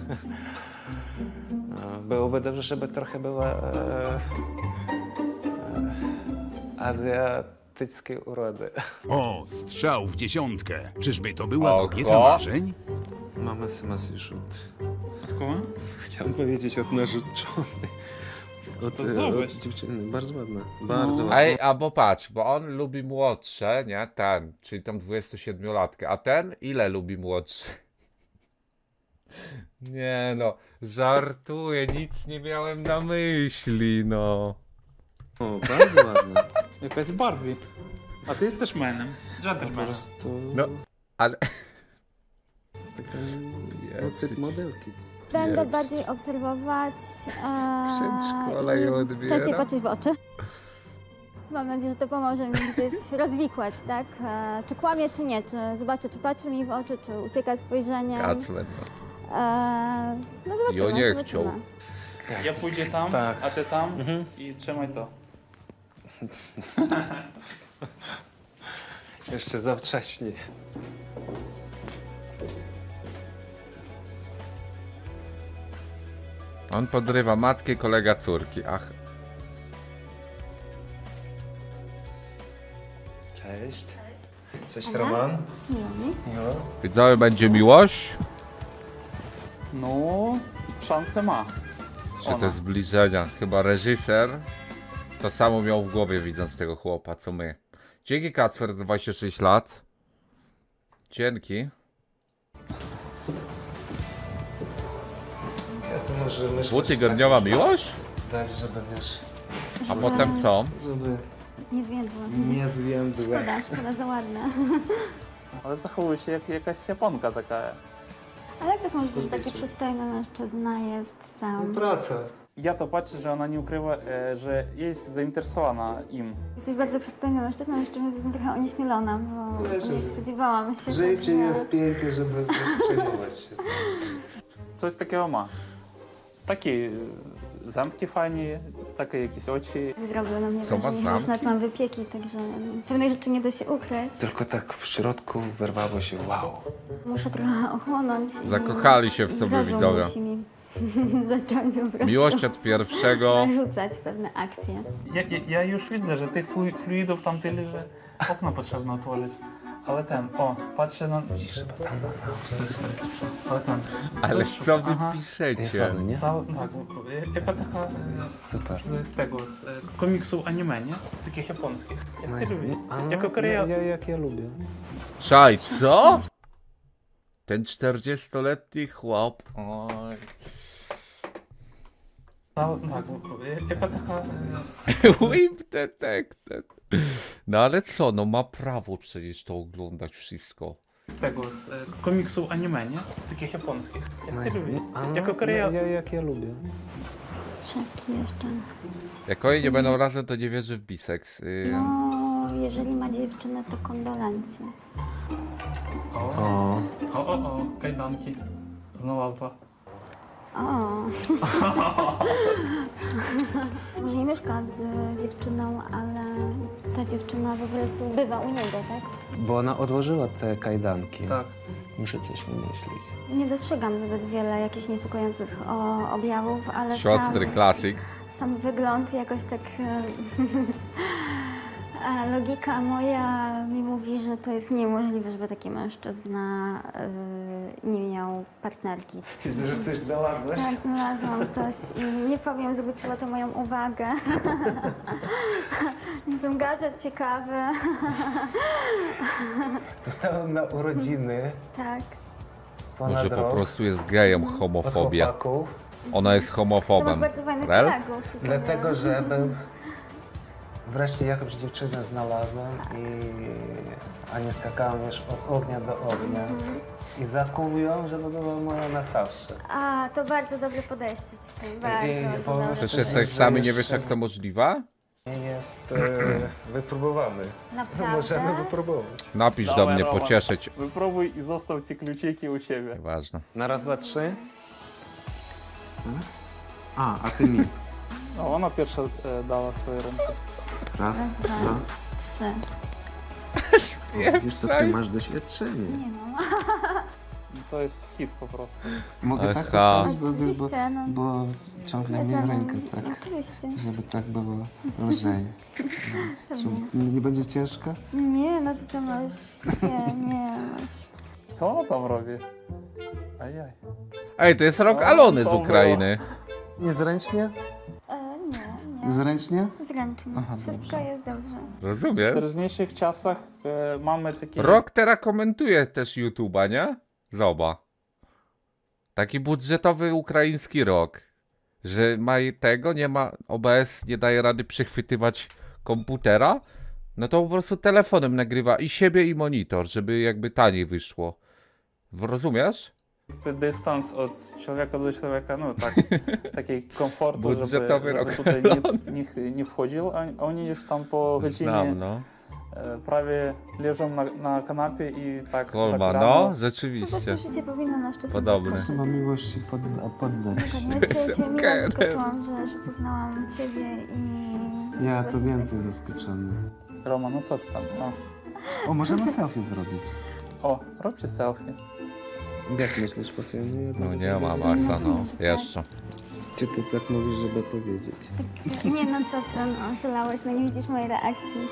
Byłoby dobrze, żeby trochę była e, e, azjatyckiej urody.
O, strzał w dziesiątkę. Czyżby to była
Oho.
kobieta marzeń?
Mam es em es już od...
Od kogo?
Chciałem powiedzieć od narzeczonej. Od,
To
e,
zobacz.
od dziewczyny. Bardzo ładna. Bardzo
No.
ładna.
Ej, a bo patrz, bo on lubi młodsze, nie? Ten, czyli tą dwudziestosiedmiolatkę. A ten ile lubi młodszy? Nie no, żartuję, nic nie miałem na myśli, no.
O, bardzo ładna.
Jakaś Barbie. A ty jesteś menem.
Po
Gentlemanem.
prostu...
No, ale...
Taka
Nie,
no, typ
przecież-
modelki.
Będę
Nie.
bardziej obserwować. E,
Przedszkola ją odbiera.
Częściej patrzeć w oczy. Mam nadzieję, że to pomoże mi gdzieś rozwikłać, tak? E, czy kłamie, czy nie? Czy zobaczę, czy patrzy mi w oczy, czy ucieka spojrzeniem.
Kacmen, no.
E, no zobaczymy,
Jo nie
zobaczymy.
chciał.
Ja pójdę tam,
Tak.
a ty tam
Mhm.
i trzymaj to.
Jeszcze za wcześnie.
On podrywa matkę, kolega córki. Ach,
Cześć. Cześć,
Ania?
Roman.
Miło mi.
Miło.
widzowie, będzie miłość?
No, szansę ma.
Czy
Ona.
te zbliżenia? Chyba reżyser to samo miał w głowie, widząc tego chłopa, co my. Dzięki Kacper za dwadzieścia sześć lat. Dzięki.
Ja to może myślę,
Dwutygodniowa miłość?
dać, żeby wiesz,
A potem co?
żeby
Nie zwiędło.
nie zwiędły.
Szkoda, szkoda za ładna.
Ale zachowuje się jak jakaś Japonka taka.
Ale jak to może być, że taki przystojny mężczyzna jest sam?
Praca.
Ja to patrzę, że ona nie ukrywa, e, że jest zainteresowana im.
Jesteś bardzo przystojny mężczyzna, jeszcze jestem trochę onieśmielona, bo
Wiesz,
nie spodziewałam się.
Życie
że-
jest piękne, żeby wiesz, przejmować się.
Coś takiego ma. Takie e, zamki fajnie, takie jakieś oczy.
Zrobił na mnie
Co ma
wrażenie, że już
zamki?
nawet mam wypieki, także pewnych rzeczy nie da się ukryć.
Tylko tak w środku wyrwało się wow.
Muszę trochę ochłonąć. i-
Zakochali się w
i
sobie
rozum
widzowie.
musi mi zacząć po prostu
Miłość od pierwszego.
narzucać pewne akcje.
Ja, ja, ja już widzę, że tych flu, fluidów tam tyle, że okno potrzebno otworzyć. Ale ten, o, patrzę na... Ale ten...
Ale
coś-
co wy
aha.
Jest
piszecie?
ładny, nie?
Cała, tak, jaka taka e,
Super.
z, z tego, z e, komiksu anime, nie? Z takich japońskich. Jak ty lubisz?
A,
Jako Korea...
ja, ja, jak ja lubię.
Czaj, co? Ten czterdziestoletni chłop. Oj.
Cała, tak, jaka taka... e, z,
Whip detected. No ale co, no ma prawo przecież to oglądać wszystko.
z tego, z e, komiksu anime, nie? Z takich japońskich. Jak ty lubisz?
A,
Jako Korea...
ja, jak ja lubię.
Szepki jeszcze.
Jak oni nie będą razem, to nie wierzę w biseks. Yy,
No, jeżeli ma dziewczynę, to kondolencje.
O,
O.
o, o, o, kajdanki. Znalazła.
O. Może nie mieszka z dziewczyną, ale ta dziewczyna po prostu bywa u niego, tak?
Bo ona odłożyła te kajdanki.
Tak.
Muszę coś wymyślić.
Nie dostrzegam zbyt wiele jakichś niepokojących o, objawów, ale
siostry,
sam,
klasyk.
sam wygląd jakoś tak... e, a logika moja mi mówi, że to jest niemożliwe, żeby taki mężczyzna e, nie miał partnerki.
Widzę, że coś znalazłeś.
Tak, znalazłam coś i nie powiem, zwróciło to moją uwagę. Ten gadżet ciekawy.
Dostałem na urodziny
Tak.
ponad
Może po
rok
prostu jest gejem,
od
homofobia.
chłopaków.
Ona jest
To masz
homofobem.
bardzo fajnych
Rel?
kolegów. ciekawe.
Dlatego, że był... Wreszcie jakąś dziewczynę znalazłem i... a nie skakałem już od ognia do ognia. I zakołują, żeby była moja na zawsze.
A, to bardzo dobre podejście. Ci bardzo dobre.
Też jesteś sami, nie wiesz jak to możliwe?
Nie jest... E, wypróbowamy.
Naprawdę?
Możemy wypróbować.
Napisz do
Dawaj,
mnie,
Roman,
pocieszyć.
Wypróbuj i zostaw ci kluczyki u siebie.
Ważne.
Na raz, dwa, trzy. A, a ty mi.
No, ona pierwsza e, dała swoje ręce.
Raz,
dwa,
dwa.
trzy.
O, widzisz, to ty masz doświadczenie.
Nie mam.
To jest hit po prostu.
Mogę tak
Aha.
postawić, bo, bo, bo,
Oczywiście, no.
bo ciągle
Ja
mię
znam,
rękę, tak.
Oczywiście.
Żeby tak było lżej. Czy nie będzie ciężko?
Nie, no co ty masz? Gdzie? Nie masz.
Co ona tam robi? Ajaj.
Ej, to jest rok
No,
Alony z
to
Ukrainy.
Niezręcznie?
E, nie, nie.
Zręcznie?
Zręcznie.
Aha,
Wszystko
dobrze.
jest dobrze.
W
Rozumiesz?
teraźniejszych czasach e, mamy takie...
Rok teraz komentuje też YouTube'a, nie? Zoba. Taki budżetowy ukraiński rok. Że ma tego, nie ma, O B S nie daje rady przychwytywać komputera, no to po prostu telefonem nagrywa i siebie i monitor, żeby jakby taniej wyszło. Rozumiesz?
Dystans od człowieka do człowieka, no tak, takiej komfortu,
Budżetowy
żeby,
rok.
żeby tutaj nikt, nikt nie wchodził, a oni już tam po godzinie
Znam, no.
e, prawie leżą na, na kanapie i tak
Kolma,
zagrano.
no,
Po prostu
rzeczywiście.
życie powinno nas czasem
Podobne.
zaskoczyć.
Trzeba miłości pod, poddać.
Dokładnie. Ja się miło zaskoczyłam, że, że poznałam ciebie i...
Ja to więcej zaskoczony.
Roma, no co ty tam? O,
O, możemy selfie zrobić.
o róbcie selfie.
Jak myślisz, pasujemy?
No nie ma Maxa, no, jeszcze.
Czy ty tak mówisz, żeby powiedzieć?
Nie no co ty, no, szalałeś, no nie widzisz mojej reakcji.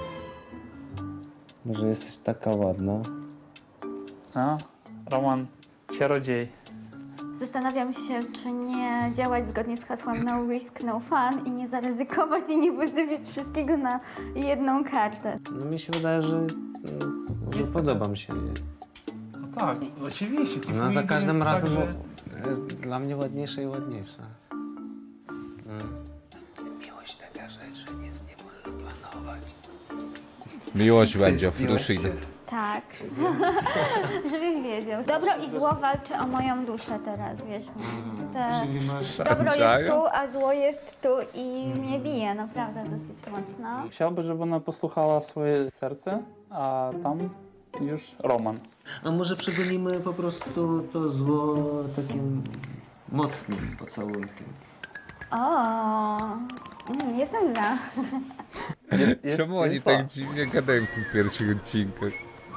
Może jesteś taka ładna?
A, Roman, czarodziej.
Zastanawiam się, czy nie działać zgodnie z hasłem no risk, no fun i nie zaryzykować i nie wystawić wszystkiego na jedną kartę.
No mi się wydaje, że no, podoba mi się.
No tak, oczywiście.
No za każdym razem
że...
e, dla mnie ładniejsza i ładniejsza. Mm. Miłość taka rzecz, że nic nie można planować.
Miłość będzie, Fruszyny.
Tak, żebyś wiedział. Dobro i zło walczy o moją duszę teraz, wiesz. Te... Dobro jest tu, a zło jest tu i mnie bije, naprawdę dosyć mocno.
Chciałby, żeby ona posłuchała swoje serce, a tam już Roman.
A może przegonimy po prostu to zło takim mocnym pocałunkiem?
O, mm, jestem za.
Jest, jest,
Czemu oni
jest
tak
za.
dziwnie gadają w tych pierwszych odcinkach?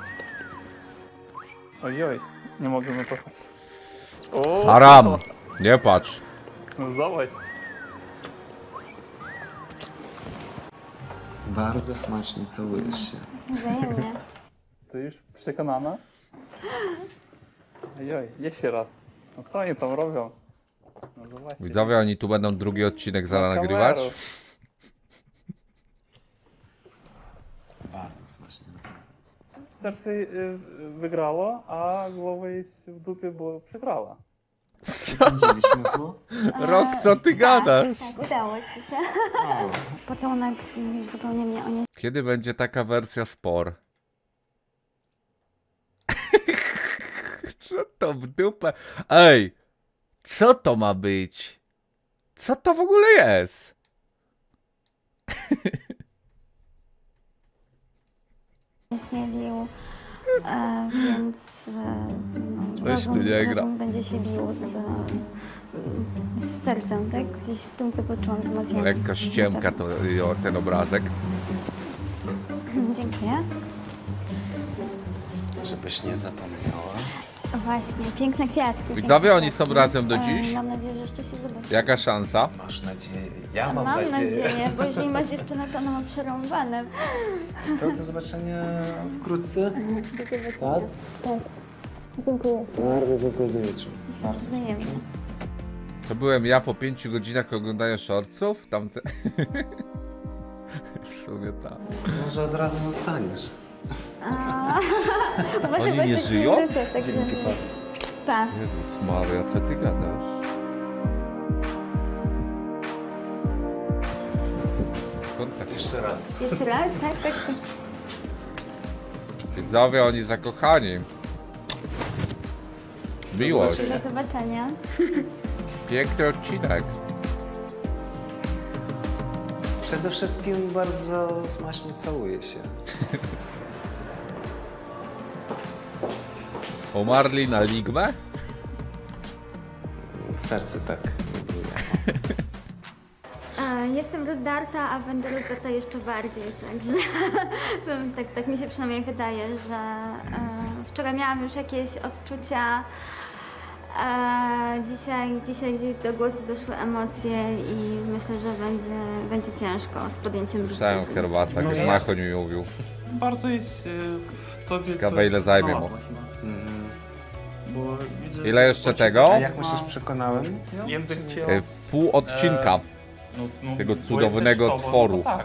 Ojoj, nie możemy to... O,
Haram! Nie patrz.
No zobacz.
Bardzo smacznie całujesz się.
Wzajemnie.
Ty już przekonana? Ojoj, jeszcze raz. No co oni tam robią? No zobaczcie.
Widzowie, oni tu będą drugi odcinek zaraz
Na
nagrywać.
kamerę.
Bardzo smacznie.
Serce y, wygrało, a głowa jest w dupie, bo przegrała.
Co? Rok, co ty gadasz?
Tak, udało ci się. Pocałunek już zupełnie mnie o nie...
Kiedy będzie taka wersja spor? Co to w dupę? Ej! Co to ma być? Co to w ogóle jest?
nie bił, e, więc e, no,
Coś
rozum,
tu nie gra.
rozum będzie się bił z, z sercem, tak? Gdzieś z tym, co poczułam z emocjami.
Lekka ściemka to o, ten obrazek.
Dziękuję.
Żebyś nie zapomniała.
Właśnie, piękne kwiatki.
Widzowie,
piękne
oni są
kwiatki.
razem do
E,
dziś?
Mam nadzieję, że jeszcze się zobaczymy.
Jaka szansa?
Masz nadzieję. Ja mam,
Mam
nadzieję.
nadzieję, bo jeżeli masz dziewczynę, to ona ma przerąbane.
To do zobaczenia wkrótce. Tak?
Tak. Dziękuję.
Bardzo dziękuję za wieczór.
Wzajemnie.
To byłem ja po pięciu godzinach oglądania shortsów? Tamte... W sumie tak.
Może od razu zostaniesz.
A, uważaj,
Oni
bo
nie
jeszcze ci
żyją?
wrócę, tak
Dzięki
że-
Panu.
Tak.
Jezus Maria, co ty gadasz? Skąd tak?
Jeszcze raz.
Jeszcze raz? Tak, tak, tak.
Widzowie, oni zakochani. Miłość.
Do zobaczenia.
Piękny odcinek.
Przede wszystkim bardzo smacznie całuje się.
Umarli na ligmę?
Serce tak.
Jestem rozdarta, a będę rozdarta jeszcze bardziej, także tak, tak mi się przynajmniej wydaje, że e, wczoraj miałam już jakieś odczucia, e, dzisiaj, dzisiaj gdzieś do głosu doszły emocje i myślę, że będzie, będzie ciężko z podjęciem decyzji.
Przestają herbatę, jak Machoń mi mówił.
Bardzo jest e, w tobie
Ciekawe,
coś
ile zajmie mu.
Mm. Bo widzę,
Ile jeszcze tego?
A jak myślisz, przekonałem?
Język cię...
E, Pół odcinka.
E, no, no,
tego
bo
cudownego
jesteś sobą,
tworu.
No to tak.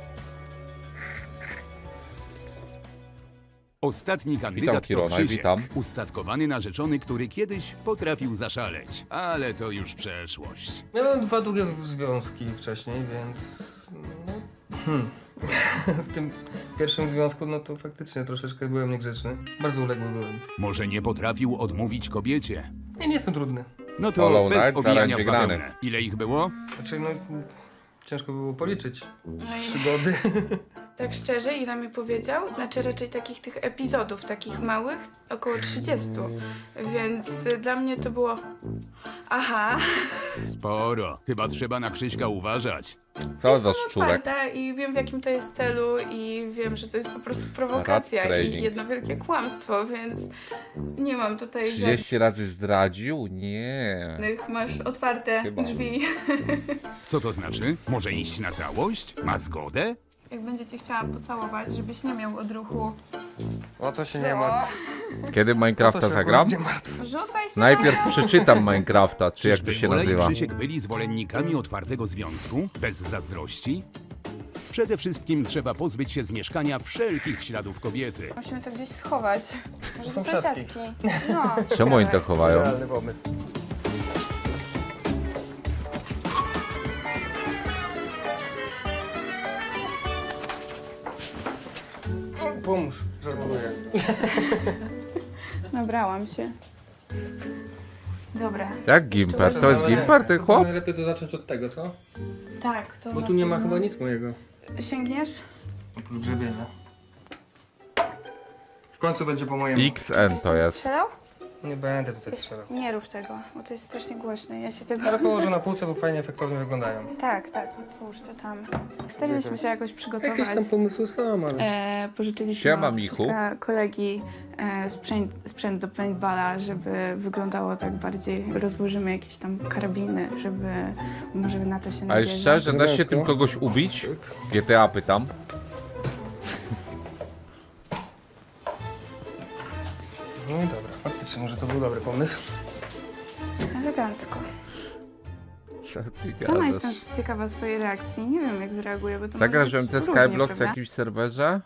Ostatni kandydat to
Kirona,
Krzysiek,
witam.
ustatkowany narzeczony, który kiedyś potrafił zaszaleć, ale to już przeszłość.
Miałem dwa długie związki wcześniej, więc... No, hmm. W tym pierwszym związku, no to faktycznie troszeczkę byłem niegrzeczny. Bardzo uległy byłem.
Może nie potrafił odmówić kobiecie?
Nie, nie jestem trudny.
No to
Hollow
bez
Knight,
owijania w
zaraz
bawełnę. Ile ich było?
Znaczy, no... Ciężko było policzyć.
No i-
Przygody.
Tak szczerze, ile mi powiedział? Znaczy raczej takich tych epizodów, takich małych, około trzydziestu. Więc y, dla mnie to było... Aha.
Sporo. Chyba trzeba na Krzyśka uważać.
Co za szczurek?
Otwarta i wiem, w jakim to jest celu i wiem, że to jest po prostu prowokacja
Rat
i
training.
jedno wielkie kłamstwo, więc nie mam tutaj
trzydzieści razy zdradził? Nie.
żadnych... Masz otwarte
Chyba.
drzwi.
Co to znaczy? Może iść na całość? Ma zgodę?
Jak będziecie chciała pocałować, żebyś nie miał odruchu...
O to się nie martw.
Kiedy Minecrafta zagram?
Rzucaj się
Najpierw
na...
przeczytam Minecrafta, czy jak to
Czyżby
się
Ola i
nazywa.
Krzysiek byli zwolennikami otwartego związku, bez zazdrości? Przede wszystkim trzeba pozbyć się z mieszkania wszelkich śladów kobiety.
Musimy to gdzieś schować. Może do
Sąsiadki.
sąsiadki. No.
Czemu oni to chowają?
Realny pomysł. Pomóż, żartuję.
Nabrałam się. Dobra.
Jak Gimper? To jest Gimper, ten chłop?
Najlepiej to zacząć od tego, co?
Tak, to...
Bo
na
tu nie ma
pewno.
chyba nic mojego.
Sięgniesz?
Oprócz grzebienia. W końcu będzie po mojemu.
X N to jest.
Strzelał?
Nie będę tutaj strzelał.
Nie rób tego, bo to jest strasznie głośne. Ja się tego...
Ale położę na półce, bo fajnie efektownie wyglądają.
Tak, tak, połóż to tam. Staraliśmy się jakoś przygotować.
Jakieś tam pomysły są, ale...
E, pożyczyliśmy
Siema,
od
Michu.
Krzyśka kolegi e, sprzęt, sprzęt do paintballa, żeby wyglądało tak bardziej. Rozłożymy jakieś tam karabiny, żeby może na to się
Ale
nabierze.
szczerze, da się tym kogoś ubić? G T A pytam.
No i dobra, faktycznie może to był dobry pomysł.
Elegancko.
Co ty
Sama
gadasz?
jestem ciekawa swojej reakcji. Nie wiem, jak zareaguję, bo to
Zagrasz w
może
M
być
C
różnie,
Skyblock w
prawda?
jakimś serwerze?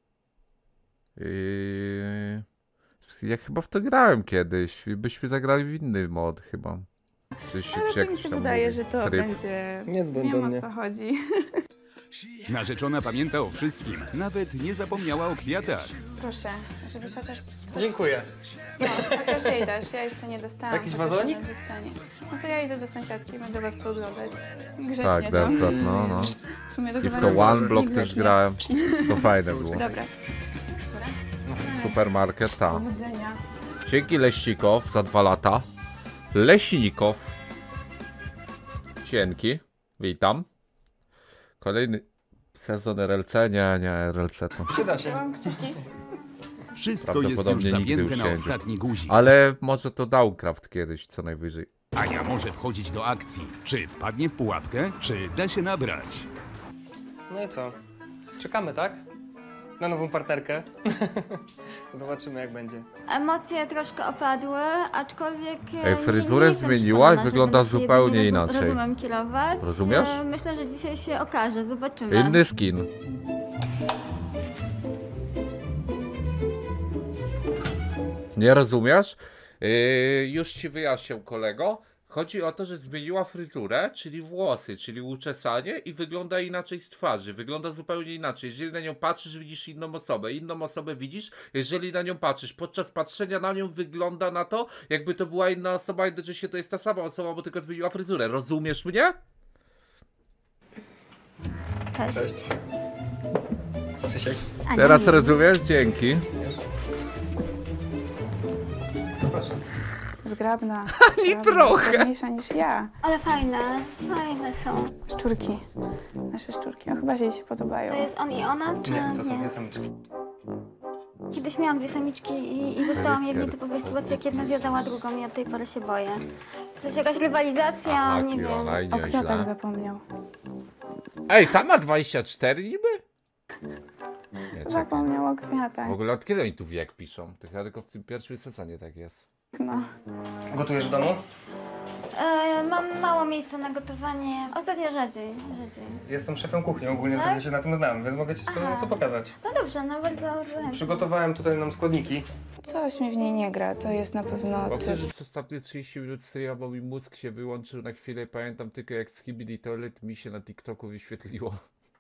Yy... Ja chyba w to grałem kiedyś. Byśmy zagrali w inny mod chyba. Czy, się,
Ale
czy jak
mi
to
się
się tam
wydaje,
mówi?
że to
Tryb.
będzie...
Nie dzwoń do
Wiem,
mnie.
o co chodzi.
Narzeczona pamięta o wszystkim, nawet nie zapomniała o kwiatach.
Proszę, żebyś chociaż...
Dziękuję.
No, chociaż jej dasz, ja jeszcze nie dostałam.
Jakiś
chociaż
wazonik?
ona dostanie. No to ja idę do sąsiadki, będę was podglądać. Grzecznie
Tak,
tam.
Death no, no.
W sumie to
I w
chyba
to
nie-
One Block
nigdy
też
nie-
grałem. To fajne było.
Dobra.
Supermarket, ta.
Powodzenia.
Dzięki Leśnikow za dwa lata. Leśnikow. Cienki. Witam. Kolejny sezon R L C. Nie, nie, R L C to.
Przyda się.
Trzymam kciuki.
Wszystko jest już
Prawdopodobnie nigdy
zapięte
już
na
nie
ostatni guzik.
Ale może to Downcraft kiedyś, co najwyżej.
Ania może wchodzić do akcji. Czy wpadnie w pułapkę, czy da się nabrać?
No i co? Czekamy, tak? Na nową partnerkę. Zobaczymy, jak będzie.
Emocje troszkę opadły, aczkolwiek e,
Ej, fryzurę
nie jestem
zmieniła i
przekonana, że
wygląda
będę się
zupełnie
jedynie rozu-
inaczej.
rozumem kierować.
Rozumiesz?
E, Myślę, że dzisiaj się okaże, zobaczymy.
Inny skin. Nie rozumiesz? Yy, już ci wyjaśnię, kolego. Chodzi o to, że zmieniła fryzurę, czyli włosy, czyli uczesanie i wygląda inaczej z twarzy. Wygląda zupełnie inaczej. Jeżeli na nią patrzysz, widzisz inną osobę. Inną osobę widzisz, jeżeli na nią patrzysz. Podczas patrzenia na nią wygląda na to, jakby to była inna osoba, jednocześnie to jest ta sama osoba, bo tylko zmieniła fryzurę. Rozumiesz mnie?
Cześć.
Krzysiek.
Teraz rozumiesz? Dzięki.
Zgrabna.
Ani trochę.
Zgrabniejsza niż ja.
Ale fajne, fajne są.
Szczurki. Nasze szczurki. No, chyba się jej się podobają.
To jest on i ona, czy
Nie, to są
nie?
dwie samiczki.
Kiedyś miałam dwie samiczki i, i dostałam je w nietypowej sytuacji, jak jedna zjadała drugą i od tej pory się boję. Coś, jakaś rywalizacja,
Aha,
nie
Kiona,
wiem.
i
O kwiatach
nieźle.
zapomniał.
Ej, ta ma dwadzieścia cztery niby? Nie, czekaj.
Zapomniał o kwiatach.
W ogóle od kiedy oni tu wiek piszą? To chyba tylko w tym pierwszym sezonie tak jest.
No.
Gotujesz w domu?
E, mam mało miejsca na gotowanie. Ostatnio rzadziej, rzadziej.
Jestem szefem kuchni, ogólnie
Tak?
trochę się na tym znam, więc mogę ci co,
Aha.
co pokazać.
No dobrze, no bardzo chętnie.
Przygotowałem tutaj nam składniki.
Coś mi w niej nie gra. To jest na pewno...
Bo
Ty...
przecież ostatnie trzydzieści minut streama, bo mi mózg się wyłączył na chwilę. Pamiętam tylko jak Skibidi Toilet mi się na TikToku wyświetliło.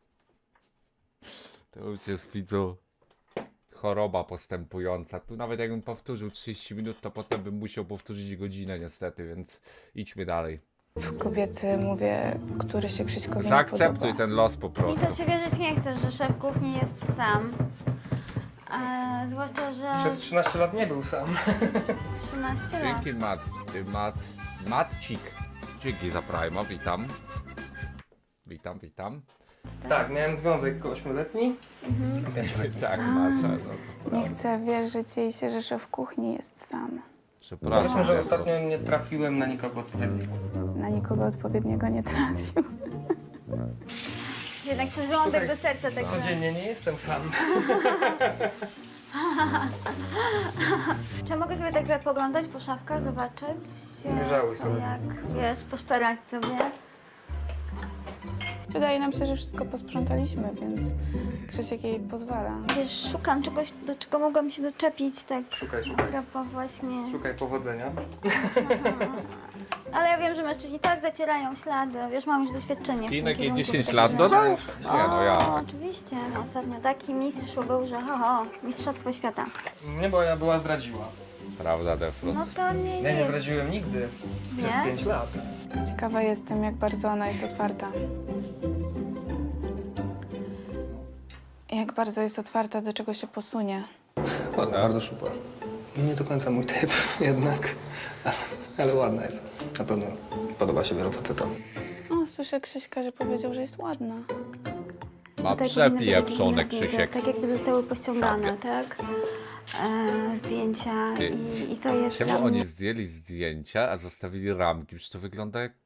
To już jest, widzu, choroba postępująca. Tu nawet jakbym powtórzył trzydzieści minut, to potem bym musiał powtórzyć godzinę niestety, więc idźmy dalej.
Kobiety, mówię, który się Krzyśkowi nie
Zaakceptuj
podoba.
ten los po
Mi
prostu.
to się wierzyć nie chce, że szef kuchni jest sam. E, zwłaszcza, że
Przez trzynaście lat nie był sam.
trzynaście lat.
Dzięki Mat, Mat, Matcik. Dzięki za Prima, witam. Witam, witam.
Tak, miałem związek ośmioletni.
Mhm.
Tak, masa. No,
Nie chcę wierzyć jej się, że szef kuchni jest sam.
przepraszam.
Powiedzmy, że
dziecko.
ostatnio nie trafiłem na nikogo odpowiedniego.
Na nikogo odpowiedniego nie trafił.
Jednak przyrządek do serca, także...
Codziennie nie jestem sam.
Czy mogę sobie tak poglądać po szafkach, zobaczyć? e,
Leżały
co,
sobie.
Jak, wiesz, poszperać sobie.
Wydaje nam się, że wszystko posprzątaliśmy, więc Krzysiek jej pozwala.
Wiesz, szukam czegoś, do czego mogłam się doczepić, tak
Szukaj,
a
szukaj.
propos właśnie...
Szukaj powodzenia.
Ale ja wiem, że mężczyźni tak zacierają ślady, wiesz, mam już doświadczenie w tym
Skinek jej
kierunku,
dziesięć
więc-
lat dodał? Nie no
O,
ja.
oczywiście. Ostatnio taki mistrz był, że ho, ho, mistrzostwo świata.
Nie, bo ja była zdradziła.
Prawda, Deflot.
No to nie, nie
Ja nie
jest.
zdradziłem nigdy. Przez
Nie?
pięć lat.
Ciekawa jestem, jak bardzo ona jest otwarta. Jak bardzo jest otwarta, do czego się posunie.
Ładna, bardzo szybko. Nie do końca mój typ jednak, ale, ale ładna jest. Na pewno podoba się wielu facetom.
O, słyszę Krzyśka, że powiedział, że jest ładna.
Ma
Tutaj
przepieprzone,
powinny być
Krzysiek.
Tak jakby zostały pościągane, tak? E, zdjęcia i, i to jest
Czemu
dla
oni
mnie...
zdjęli zdjęcia, a zostawili ramki? Przecież to wygląda jak...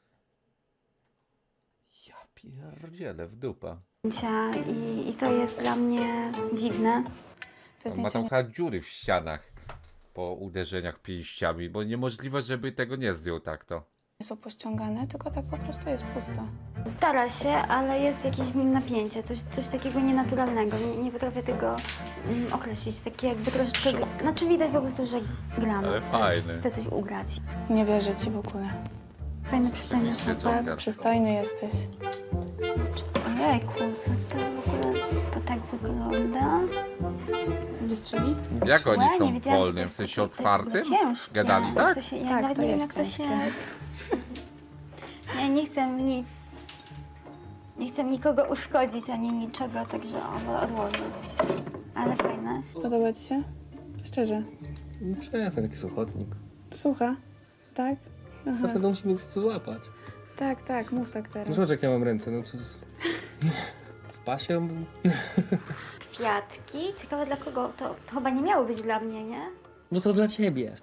Ja pierdzielę w dupę.
zdjęcia i, i to jest dla mnie dziwne.
To
On ma tam chyba dziury w ścianach po uderzeniach pięściami, bo niemożliwe, żeby tego nie zdjął tak to.
Nie są pościągane, tylko tak po prostu jest pusto.
Stara się, ale jest jakieś w nim napięcie, coś, coś takiego nienaturalnego. Nie, nie potrafię tego mm, określić. Takie jakby troszeczkę... gr- Znaczy widać po prostu, że gram.
Ale
chce,
fajny.
chce coś ugrać.
Nie wierzę ci w ogóle.
Fajny, przystojny chłopak.
Przystojny jesteś.
Ojejku, co to w ogóle... To tak wygląda.
Wystrzeli?
Jak oni
Słuchaj,
są
nie wiedziałam,
wolni?
że
W
to
sensie
jest- to jest w ogóle
otwartym?
ciężkie.
Gadali tak?
To się, ja
Tak,
nawet
to
nie wiem,
jest
jak to się...
ciężkie.
Ja nie chcę nic... Nie chcę nikogo uszkodzić, ani niczego, także owo odłożyć. Ale fajne.
Podoba ci się? Szczerze.
Przestań, taki suchotnik.
Słucha? Tak? Aha.
Facet musi mieć co złapać.
Tak, tak, mów tak teraz.
Zobacz, jak ja mam ręce. No, co... W pasie?
Kwiatki. Ciekawe dla kogo. To, to chyba nie miało być dla mnie, nie?
No to dla ciebie.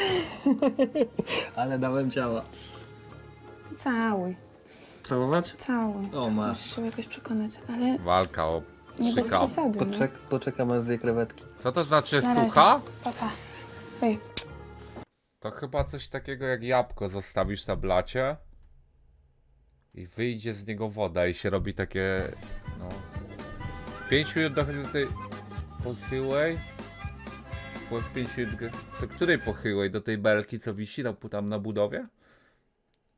Ale dałem ciała.
Całuj,
Całować?
całuj.
O, masz.
Musisz się jakoś przekonać, ale
Walka o
nie bez
trzyka.
przesady, no.
Poczek poczekam, aż zje krewetki.
Co to znaczy
Na razie.
sucha?
Papa. Hej.
To chyba coś takiego jak jabłko zostawisz na blacie i wyjdzie z niego woda i się robi takie, no... pięć minut dochodzi do tej pochyłej. Po pięć minut... Do której pochyłej? Do tej belki, co wisi tam, tam na budowie?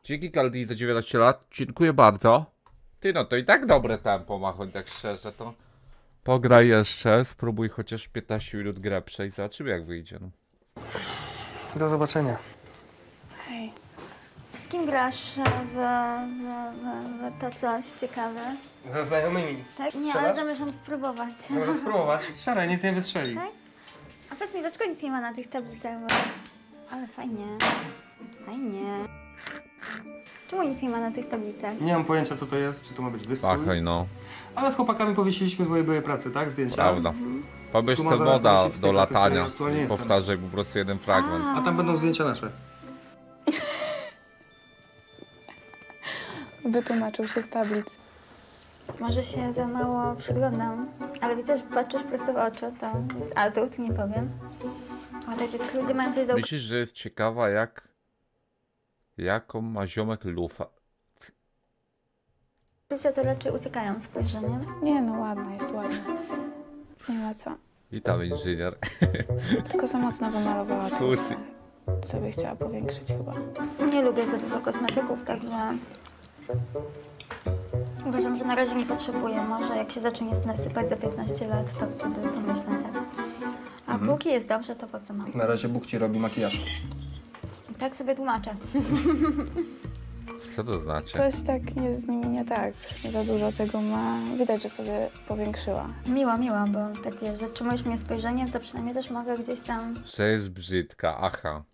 Dzięki Kaldi za dziewiętnaście lat. Dziękuję bardzo. Ty no to i tak dobre tempo ma, choć tak szczerze to. Pograj jeszcze, spróbuj chociaż piętnaście minut grę przejść, zobaczymy jak wyjdzie. No.
Do zobaczenia.
Hej. Z kim grasz w, w, w, w to coś ciekawe?
Ze znajomymi.
Tak? Nie,
Strzelasz?
ale zamierzam spróbować.
Może spróbować. Strzelaj, nic nie wystrzeli.
Tak? A powiedz mi, dlaczego nic nie ma na tych tablicach? Bo... Ale fajnie. Fajnie. Czemu nic nie ma na tych tablicach?
Nie mam pojęcia co to jest, czy to ma być wystrój.
Ach, no.
Ale z chłopakami powiesiliśmy z mojej byłej pracy, tak? Zdjęcia.
Prawda.
Mhm.
Pobierz
Tu
sobie
ma
moda
zaraz
do
pracy,
latania.
której nie
Powtarzaj po prostu jeden fragment.
A tam będą zdjęcia nasze.
Wytłumaczył się z tablic.
Może się za mało przyglądam, ale widzę, że patrzysz prosto w oczy, to jest atut, nie powiem. Ale tak jak ludzie mają coś do
Myślisz, że jest ciekawa jak... Jaką ma ziomek lufę?
ukrycia, to raczej uciekają spojrzeniem.
Nie no, ładna jest, ładna. Nie ma co.
I tam inżynier.
Tylko za mocno wymalowała to
Susi.
ustę. Co by chciała powiększyć chyba.
Nie lubię za dużo kosmetyków, także... Uważam, że na razie nie potrzebuję. Może jak się zacznie nasypać za piętnaście lat, to wtedy pomyślę tak. A
Mhm.
póki jest dobrze, to po co mam?
Na razie Bóg ci robi makijaż.
Tak sobie tłumaczę.
Co to znaczy?
Coś tak jest z nimi nie tak. Za dużo tego ma. Widać, że sobie powiększyła.
Miła, miła, bo tak wiesz, zatrzymujesz mnie spojrzeniem, to przynajmniej też mogę gdzieś tam
Że jest brzydka, aha.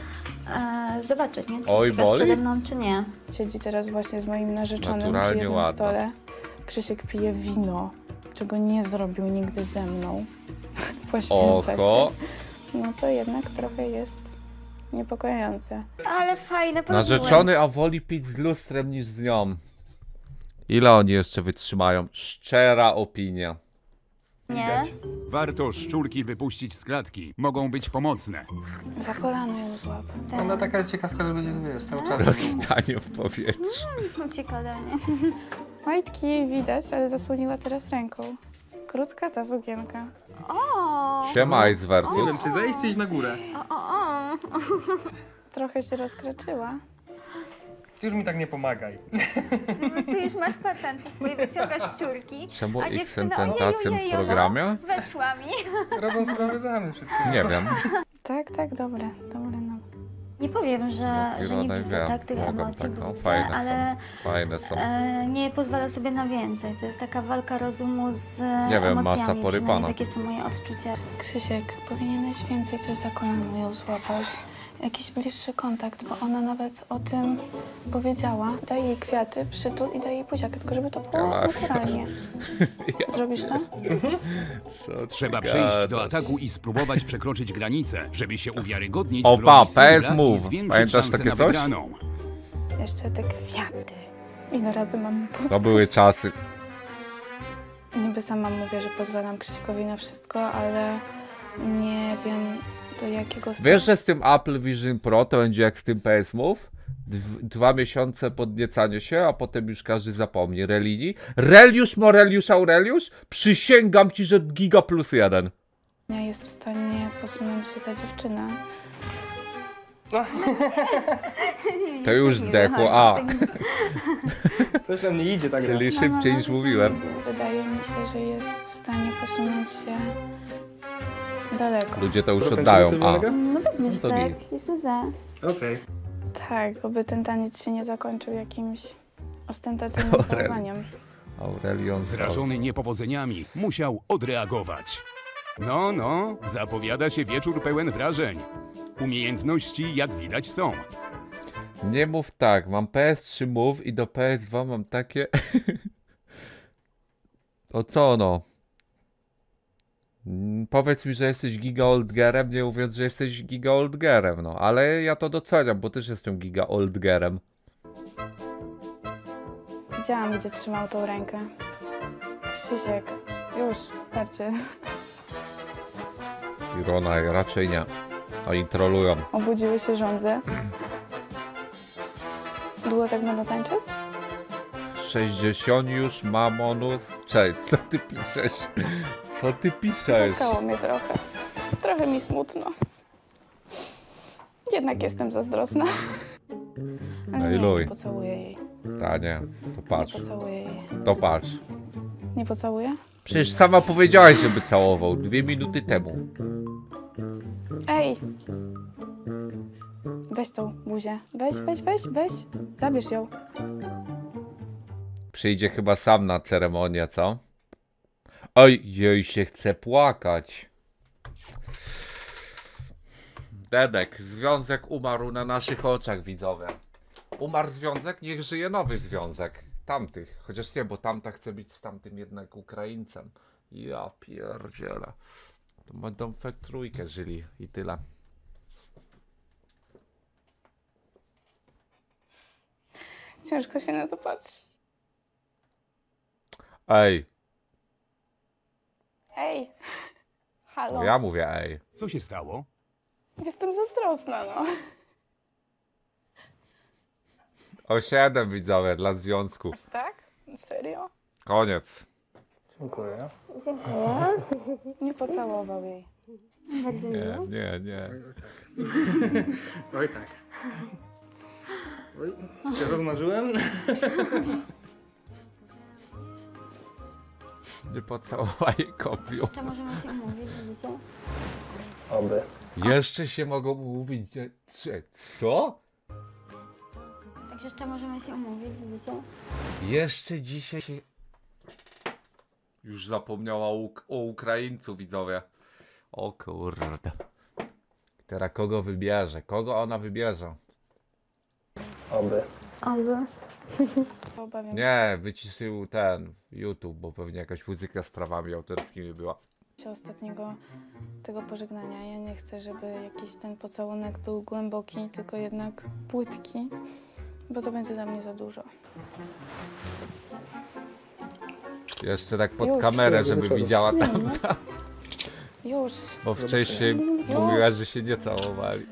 e, zobaczyć, nie? Czy
Oj,
czekasz
boli?
przede mną, czy nie.
Siedzi teraz właśnie z moim narzeczonym przy
Naturalnie
jednym
ładna.
stole. Krzysiek pije wino, czego nie zrobił nigdy ze mną. Poświęca
Oho.
się. No to jednak trochę jest niepokojące.
Ale fajne, polubiłem.
Narzeczony, a woli pić z lustrem niż z nią. Ile oni jeszcze wytrzymają? Szczera opinia.
Nie?
Warto szczurki wypuścić z klatki. Mogą być pomocne.
Za kolano ją złap.
Ona taka jest ciekawska, że będzie, wiesz, cały czas.
Rozstanie w powietrzu.
Ciekawe, nie?
Majtki widać, ale zasłoniła teraz ręką. Krótka ta sukienka.
O!
Siema Ice
Nie
versus.
wiem, czy zejść, czy iść na górę.
O, o, o.
Trochę się rozkraczyła.
Ty już mi tak nie pomagaj.
Po prostu już masz patent swój, wyciągasz szczurki.
Czemu
a
X
dziewczyna,
tentacją w
ojeju,
programie?
No, weszła mi.
Robią sprawy za mnie wszystko.
Nie wiem.
Tak, tak, dobre, dobre no.
Nie powiem, że, że nie
Ironek
widzę
wie.
tak tych
Mogą
emocji,
tak,
bo
no,
widzę,
fajne
ale
są. Fajne są.
e, nie pozwala sobie na więcej. To jest taka walka rozumu z
Nie wiem,
emocjami.
masa porypana.
Przynajmniej takie są moje odczucia.
Krzysiek, powinieneś więcej coś za kolano ją złapać. Jakiś bliższy kontakt, bo ona nawet o tym powiedziała. Daj jej kwiaty, przytul i daj jej buziakę, tylko żeby to było
Ja-
naturalnie. Zrobisz to?
Co
Trzeba
ty
przejść do
gadasz?
ataku i spróbować przekroczyć granicę, żeby się uwiarygodnić
Opa,
w roli
P S
singla i
move.
zwiększyć
Pamiętasz
szanse
takie
na
coś?
wygraną.
Jeszcze te kwiaty. Ile razy mam
To
podkreślić?
były czasy.
Niby sama mówię, że pozwalam Krzyśkowi na wszystko, ale nie wiem do jakiego stopnia.
Wiesz, że z tym Apple Vision Pro to będzie jak z tym P S Move? Dw dwa miesiące podniecanie się, a potem już każdy zapomni. Relini? Reliusz, Moreliusz, Aureliusz? Przysięgam ci, że giga plus jeden.
jest w stanie posunąć się ta dziewczyna.
To już zdechło, a.
Coś nam nie idzie tak.
Czyli szybciej niż mówiłem.
Wydaje mi się, że jest w stanie posunąć się daleko.
Ludzie to już oddają, a.
No pewnie,
No
że
to
tak.
git.
Jestem za.
Okej.
Tak, oby ten taniec się nie zakończył jakimś ostentacyjnym
Aurel.
całowaniem.
Aurelion Sol.
Zrażony niepowodzeniami, musiał odreagować. No, no, zapowiada się wieczór pełen wrażeń. Umiejętności, jak widać, są.
Nie mów tak, mam P S trzy Move i do P S dwa mam takie... To co no? Mm, Powiedz mi, że jesteś giga oldgerem, nie mówiąc, że jesteś giga oldgerem, no. Ale ja to doceniam, bo też jestem giga oldgerem.
Widziałam, gdzie trzymał tą rękę. Krzysiek, już, starczy.
Irona, raczej nie. Oni trolują.
Obudziły się żądze. Długo tak będą tańczyć?
sześćdziesiąt już, mamonus. Cześć, co ty piszesz? Co ty piszesz?
Zatkało mnie trochę. Trochę mi smutno. Jednak jestem zazdrosna.
No
Ale
i
nie,
luj.
nie pocałuję jej.
Ta nie, to patrz.
Nie pocałuję jej.
To patrz.
Nie pocałuję?
Przecież sama powiedziałaś, żeby całował dwie minuty temu.
Ej! Weź tą buzię. Weź, weź, weź, weź. Zabierz ją.
Przyjdzie chyba sam na ceremonię, co? Oj, jej się chce płakać. Dedek, związek umarł na naszych oczach, widzowie. Umarł związek, niech żyje nowy związek. Tamtych, chociaż nie, bo tamta chce być z tamtym jednak Ukraińcem. Ja pierdzielę. To będą we trójkę żyli i tyle.
Ciężko się na to patrzy.
Ej,
Ej! Halo?
no ja mówię ej.
Co się stało?
Jestem zazdrosna, no.
O siedem, widzowie, dla związku.
Aż tak? Serio?
Koniec.
Dziękuję.
Dziękuję. Nie pocałował jej.
Nie, nie, nie.
Oj tak. Oj, się rozmarzyłem.
Nie pocałowaj kopią.
Jeszcze możemy się umówić dzisiaj?
Oby.
Jeszcze się mogą mówić, że co?
Także jeszcze możemy się umówić dzisiaj?
Jeszcze dzisiaj się... Już zapomniała o, Uk o Ukraińcu, widzowie. O kurde. Teraz kogo wybierze? Kogo ona wybierze?
Oby.
Oby.
Obawiam się.
Nie, wyciszył ten YouTube, bo pewnie jakaś muzyka z prawami autorskimi była.
Ostatniego tego pożegnania. Ja nie chcę, żeby jakiś ten pocałunek był głęboki, tylko jednak płytki, bo to będzie dla mnie za dużo.
Jeszcze tak pod
Już.
kamerę, żeby
Wieczoru.
widziała
Nie,
tamta.
Już.
Bo wcześniej
Już.
mówiła, że się nie całowali.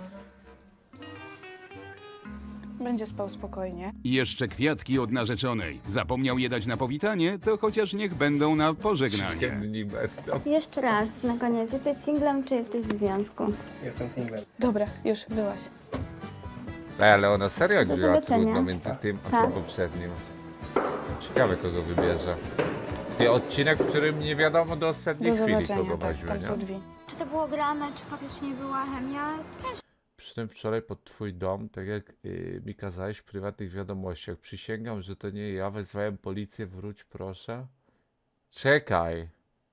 Będzie spał spokojnie.
I jeszcze kwiatki od narzeczonej. Zapomniał je dać na powitanie, to chociaż niech będą na pożegnanie.
Dni będą.
Jeszcze raz, na koniec. Jesteś singlem, czy jesteś w związku?
Jestem singlem.
Dobra, już, byłaś.
Ej, ale ona serio
Do
była
zobaczenia.
trudno między tym a
Tak.
tym poprzednim. Ciekawe, kogo wybierze. Ty odcinek, w którym nie wiadomo do ostatniej
Do
chwili,
zobaczenia,
kogo
tak,
weźmie,
tam są
nie?
drzwi.
Czy to było grane, czy faktycznie była chemia? Ciężko.
Przy tym wczoraj pod twój dom, tak jak yy, mi kazałeś w prywatnych wiadomościach, przysięgam, że to nie ja, wezwałem policję, wróć proszę. Czekaj.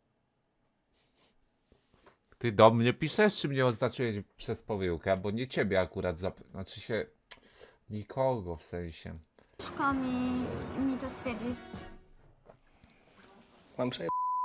Ty do mnie piszesz, czy mnie oznaczyłeś przez pomyłkę? Bo nie ciebie akurat, zap... znaczy się nikogo w sensie.
Ciężko mi, mi to stwierdzić.
Mam przeje...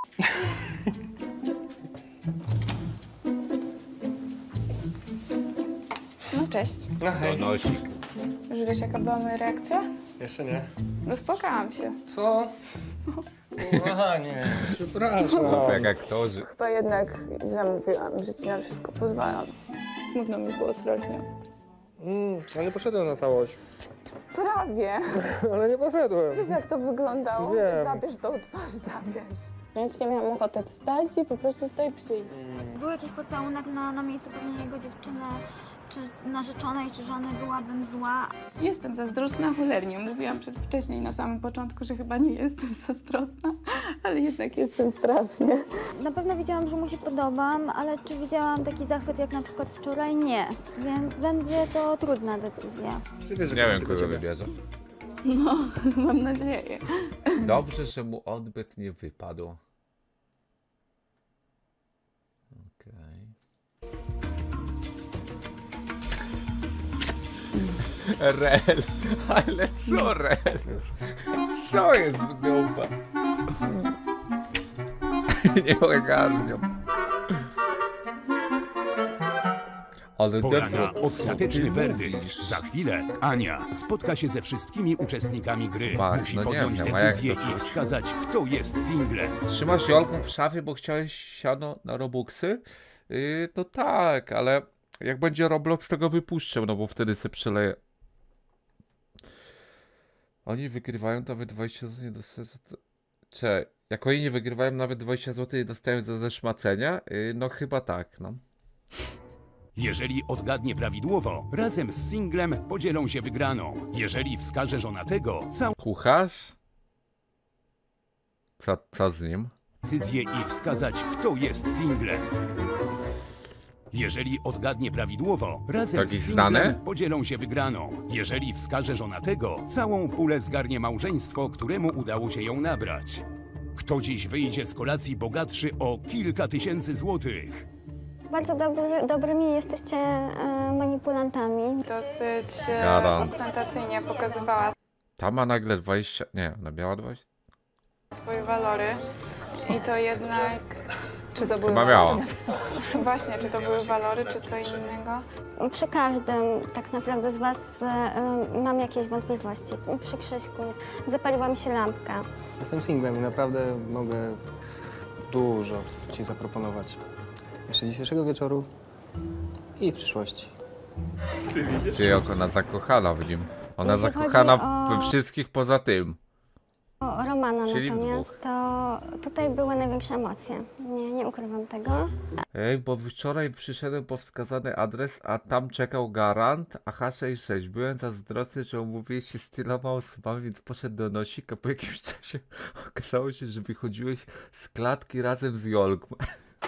No cześć.
No hej.
Donosik.
Już wiesz, jaka była moja reakcja?
Jeszcze nie.
Rozpłakałam się.
Co? Aha, nie. Przepraszam.
No, jak aktorzy.
Chyba jednak zamówiłam, że ci na wszystko pozwalam. Smutno mi było strasznie.
Mm, ale nie poszedłem na całość.
Prawie.
Ale nie poszedłem.
Wiesz, jak to wyglądało?
Wiem.
Zabierz tą twarz, zabierz. Więc nie miałam ochoty wstać i po prostu tutaj przyjść.
Był jakiś pocałunek na, na miejscu pewnie jego dziewczyny, czy narzeczonej, czy żony, byłabym zła.
Jestem zazdrosna cholernie. Mówiłam przed wcześniej na samym początku, że chyba nie jestem zazdrosna, ale jednak jestem strasznie.
Na pewno widziałam, że mu się podobam, ale czy widziałam taki zachwyt jak na przykład wczoraj? Nie. Więc będzie to trudna decyzja.
Nie wiem, kogo wybierze.
No, mam nadzieję.
Dobrze, że mu odbyt nie wypadł. Okej. Rel, ale co Rel? Co jest w dupę? Nie ogarniam. Ale
Pora
Defro-
na ostateczny werdykt. Za chwilę Ania spotka się ze wszystkimi uczestnikami gry.
Tak,
Musi
no nie
podjąć
wiem, a jak
decyzję
to
i
czuć?
wskazać, kto jest singlem.
Trzymasz Jolką w szafie, bo chciałeś siano na Robuxy? Yy, to tak, ale jak będzie Roblox, to go wypuszczę, no bo wtedy se przeleję. Oni wygrywają nawet dwadzieścia złotych, nie dostają za to... Cze, jak oni nie wygrywają nawet dwadzieścia złotych, nie dostają za zeszmacenie? Yy, no chyba tak, no.
Jeżeli odgadnie prawidłowo, razem z singlem podzielą się wygraną. Jeżeli wskaże żonatego, całą
Kucharz? Co, co z nim?
decyzję i wskazać, kto jest singlem. Jeżeli odgadnie prawidłowo, razem
Jakiś
z singlem
znany?
podzielą się wygraną. Jeżeli wskaże żonatego, całą pulę zgarnie małżeństwo, któremu udało się ją nabrać. Kto dziś wyjdzie z kolacji bogatszy o kilka tysięcy złotych?
Bardzo dobry, dobrymi jesteście e, manipulantami.
Dosyć e,
Garant.
ostentacyjnie pokazywała
Ta ma nagle dwadzieścia... Nie, ona miała dwadzieścia...
swoje walory i to jednak...
Czy to były
Chyba miała.
Właśnie, czy to były walory, czy co innego?
Przy każdym tak naprawdę z Was e, mam jakieś wątpliwości. Przy Krzyśku zapaliła mi się lampka.
Jestem singlem i naprawdę mogę dużo Ci zaproponować. Jeszcze dzisiejszego wieczoru i w przyszłości.
Ty, jak ona zakochana w nim. Ona
Jeśli
zakochana
chodzi o-
we wszystkich poza tym.
O Romana
Czyli w
natomiast to tutaj były największe emocje. Nie, nie ukrywam tego.
Ej, bo wczoraj przyszedłem po wskazany adres, a tam czekał garant, a H sześćdziesiąt sześć. Byłem zazdrosny, że umówiłeś się z tyloma osobami, więc poszedł do nosika. Po jakimś czasie okazało się, że wychodziłeś z klatki razem z Jolką.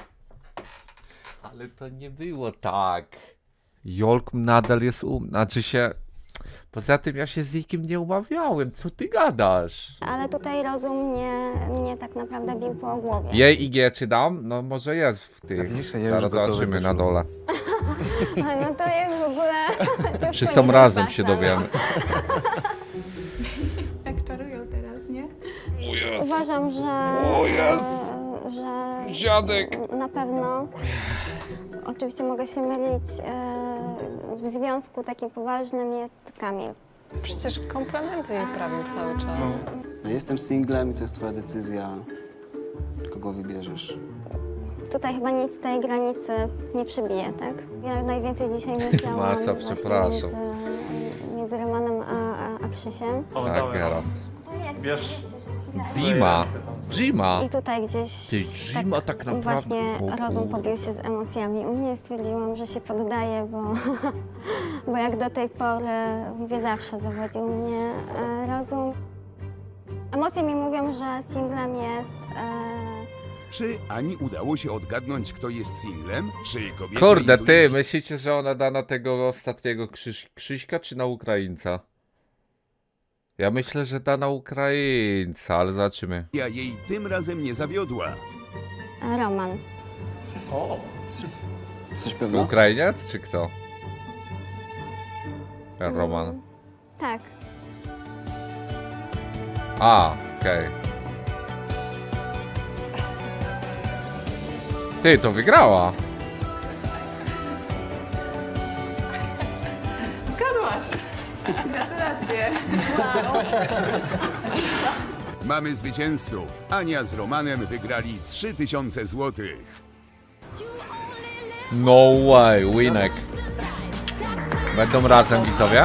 Ale to nie było tak. Jolk nadal jest um... Znaczy się... Poza tym ja się z nikim nie umawiałem. Co ty gadasz?
Ale tutaj rozum mnie, mnie tak naprawdę bił po głowie.
Jej I G czy dam? No może jest w tych.
Pewnie, ja
Zaraz
już gotowy
zobaczymy na
wyszło.
dole.
No to jest w ogóle...
Czy są razem się dowiemy.
Jak czarują teraz, nie?
Uważam, że...
O Jezu.
e, że
Dziadek.
na pewno... Oczywiście mogę się mylić. E, w związku takim poważnym jest Kamil.
Przecież komplementy jej prawił cały czas.
No, jestem singlem i to jest twoja decyzja, kogo wybierzesz.
Tutaj chyba nic z tej granicy nie przebije, tak? Ja najwięcej dzisiaj myślałam
Masa,
właśnie
przepraszam.
między, między Romanem a, a, a Krzysiem.
O,
Tak,
dawaj,
garant.
Wiesz?
Dima. Dima.
I tutaj gdzieś
Ty, Dima tak naprawdę...
właśnie
O,
rozum
kurde.
pobił się z emocjami. U mnie stwierdziłam, że się poddaję, bo, bo jak do tej pory, mówię, zawsze zawodził mnie e, rozum. Emocje mi mówią, że singlem jest... E,
Czy Ani udało się odgadnąć, kto jest singlem? Czy kobieta
Kurde, ty,
intuicji-
myślicie, że ona da na tego ostatniego Krzyś, Krzyśka, czy na Ukraińca? Ja myślę, że da na Ukraińca, ale zobaczymy.
Ja jej tym razem nie zawiodła.
Roman.
O,
Coś pewna?
Ukrainiec, czy kto? Ja, Roman.
Tak.
A, okej. Ty, to wygrała.
Zgadłaś! Gratulacje!
Mamy zwycięzców. Ania z Romanem wygrali trzy tysiące złotych.
No way, winek. Będą razem, widzowie?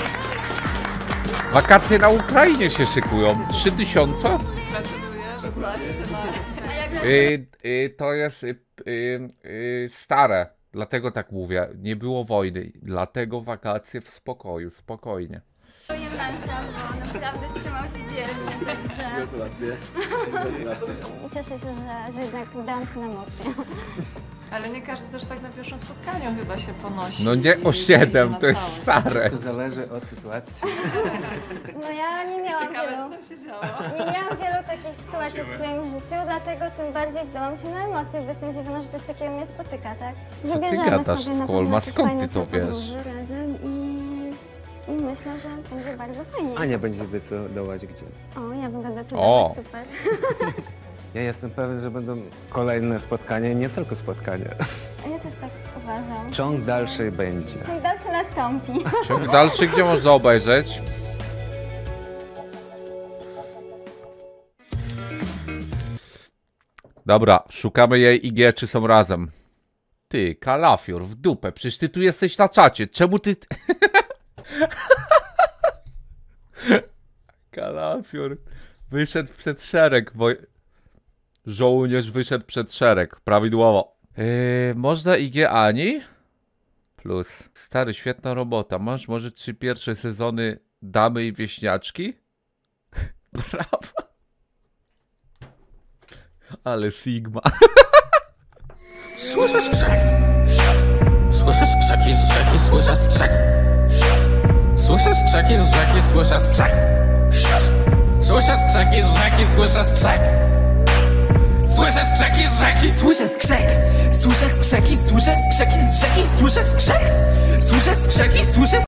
Wakacje na Ukrainie się szykują. trzy tysiące?
Gratuluję, że znasz się na...
Y, y, to jest y, y, y, stare, dlatego tak mówię. Nie było wojny, dlatego wakacje w spokoju, spokojnie.
Dziękuję bardzo, bo naprawdę trzymał się dzielnie, także
Gratulacje. Gratulacje.
cieszę się, że, że jednak dałam się na emocje.
Ale nie każdy też tak na pierwszym spotkaniu chyba się ponosi.
No nie o
i
siedem,
idzie na
to jest
całość.
stare.
To zależy od sytuacji.
No ja nie miałam
Ciekawe,
wielu,
co tam się działo.
nie miałam wielu takich sytuacji w swoim życiu, dlatego tym bardziej zdałam się na emocje, bo jestem zdziwiona, że coś takiego mnie spotyka, tak?
Co ty
Wybierzemy
gadasz,
sobie na
Skolma?
pewno jakieś
Skąd
fajne
ty to
podróże
wiesz?
razem i, i myślę, że będzie bardzo fajnie.
Ania będzie decydować gdzie.
O, ja będę
O.
decydować, super.
Ja jestem pewien, że będą kolejne spotkania, nie tylko spotkania.
Ja też tak uważam.
Ciąg dalszy będzie.
Ciąg dalszy nastąpi.
Ciąg dalszy, gdzie można obejrzeć? Dobra, szukamy jej I G, czy są razem. Ty, kalafior, w dupę, przecież ty tu jesteś na czacie, czemu ty... Kalafior wyszedł przed szereg, bo... Żołnierz wyszedł przed szereg, prawidłowo. Yy, można I G Ani? Plus. Stary, świetna robota. Masz może trzy pierwsze sezony Damy i Wieśniaczki? Brawo. Ale Sigma.
Słyszę skrzek. Słyszę skrzeki z rzeki, słyszę skrzek. Słyszę skrzeki z rzeki, słyszę skrzek. Słyszę skrzeki z rzeki, słyszę skrzek. Słyszę skrzeki z rzeki, słyszę skrzek. Słyszę skrzeki, słyszę skrzeki z rzeki, słyszę skrzek. Słyszę skrzeki, słyszę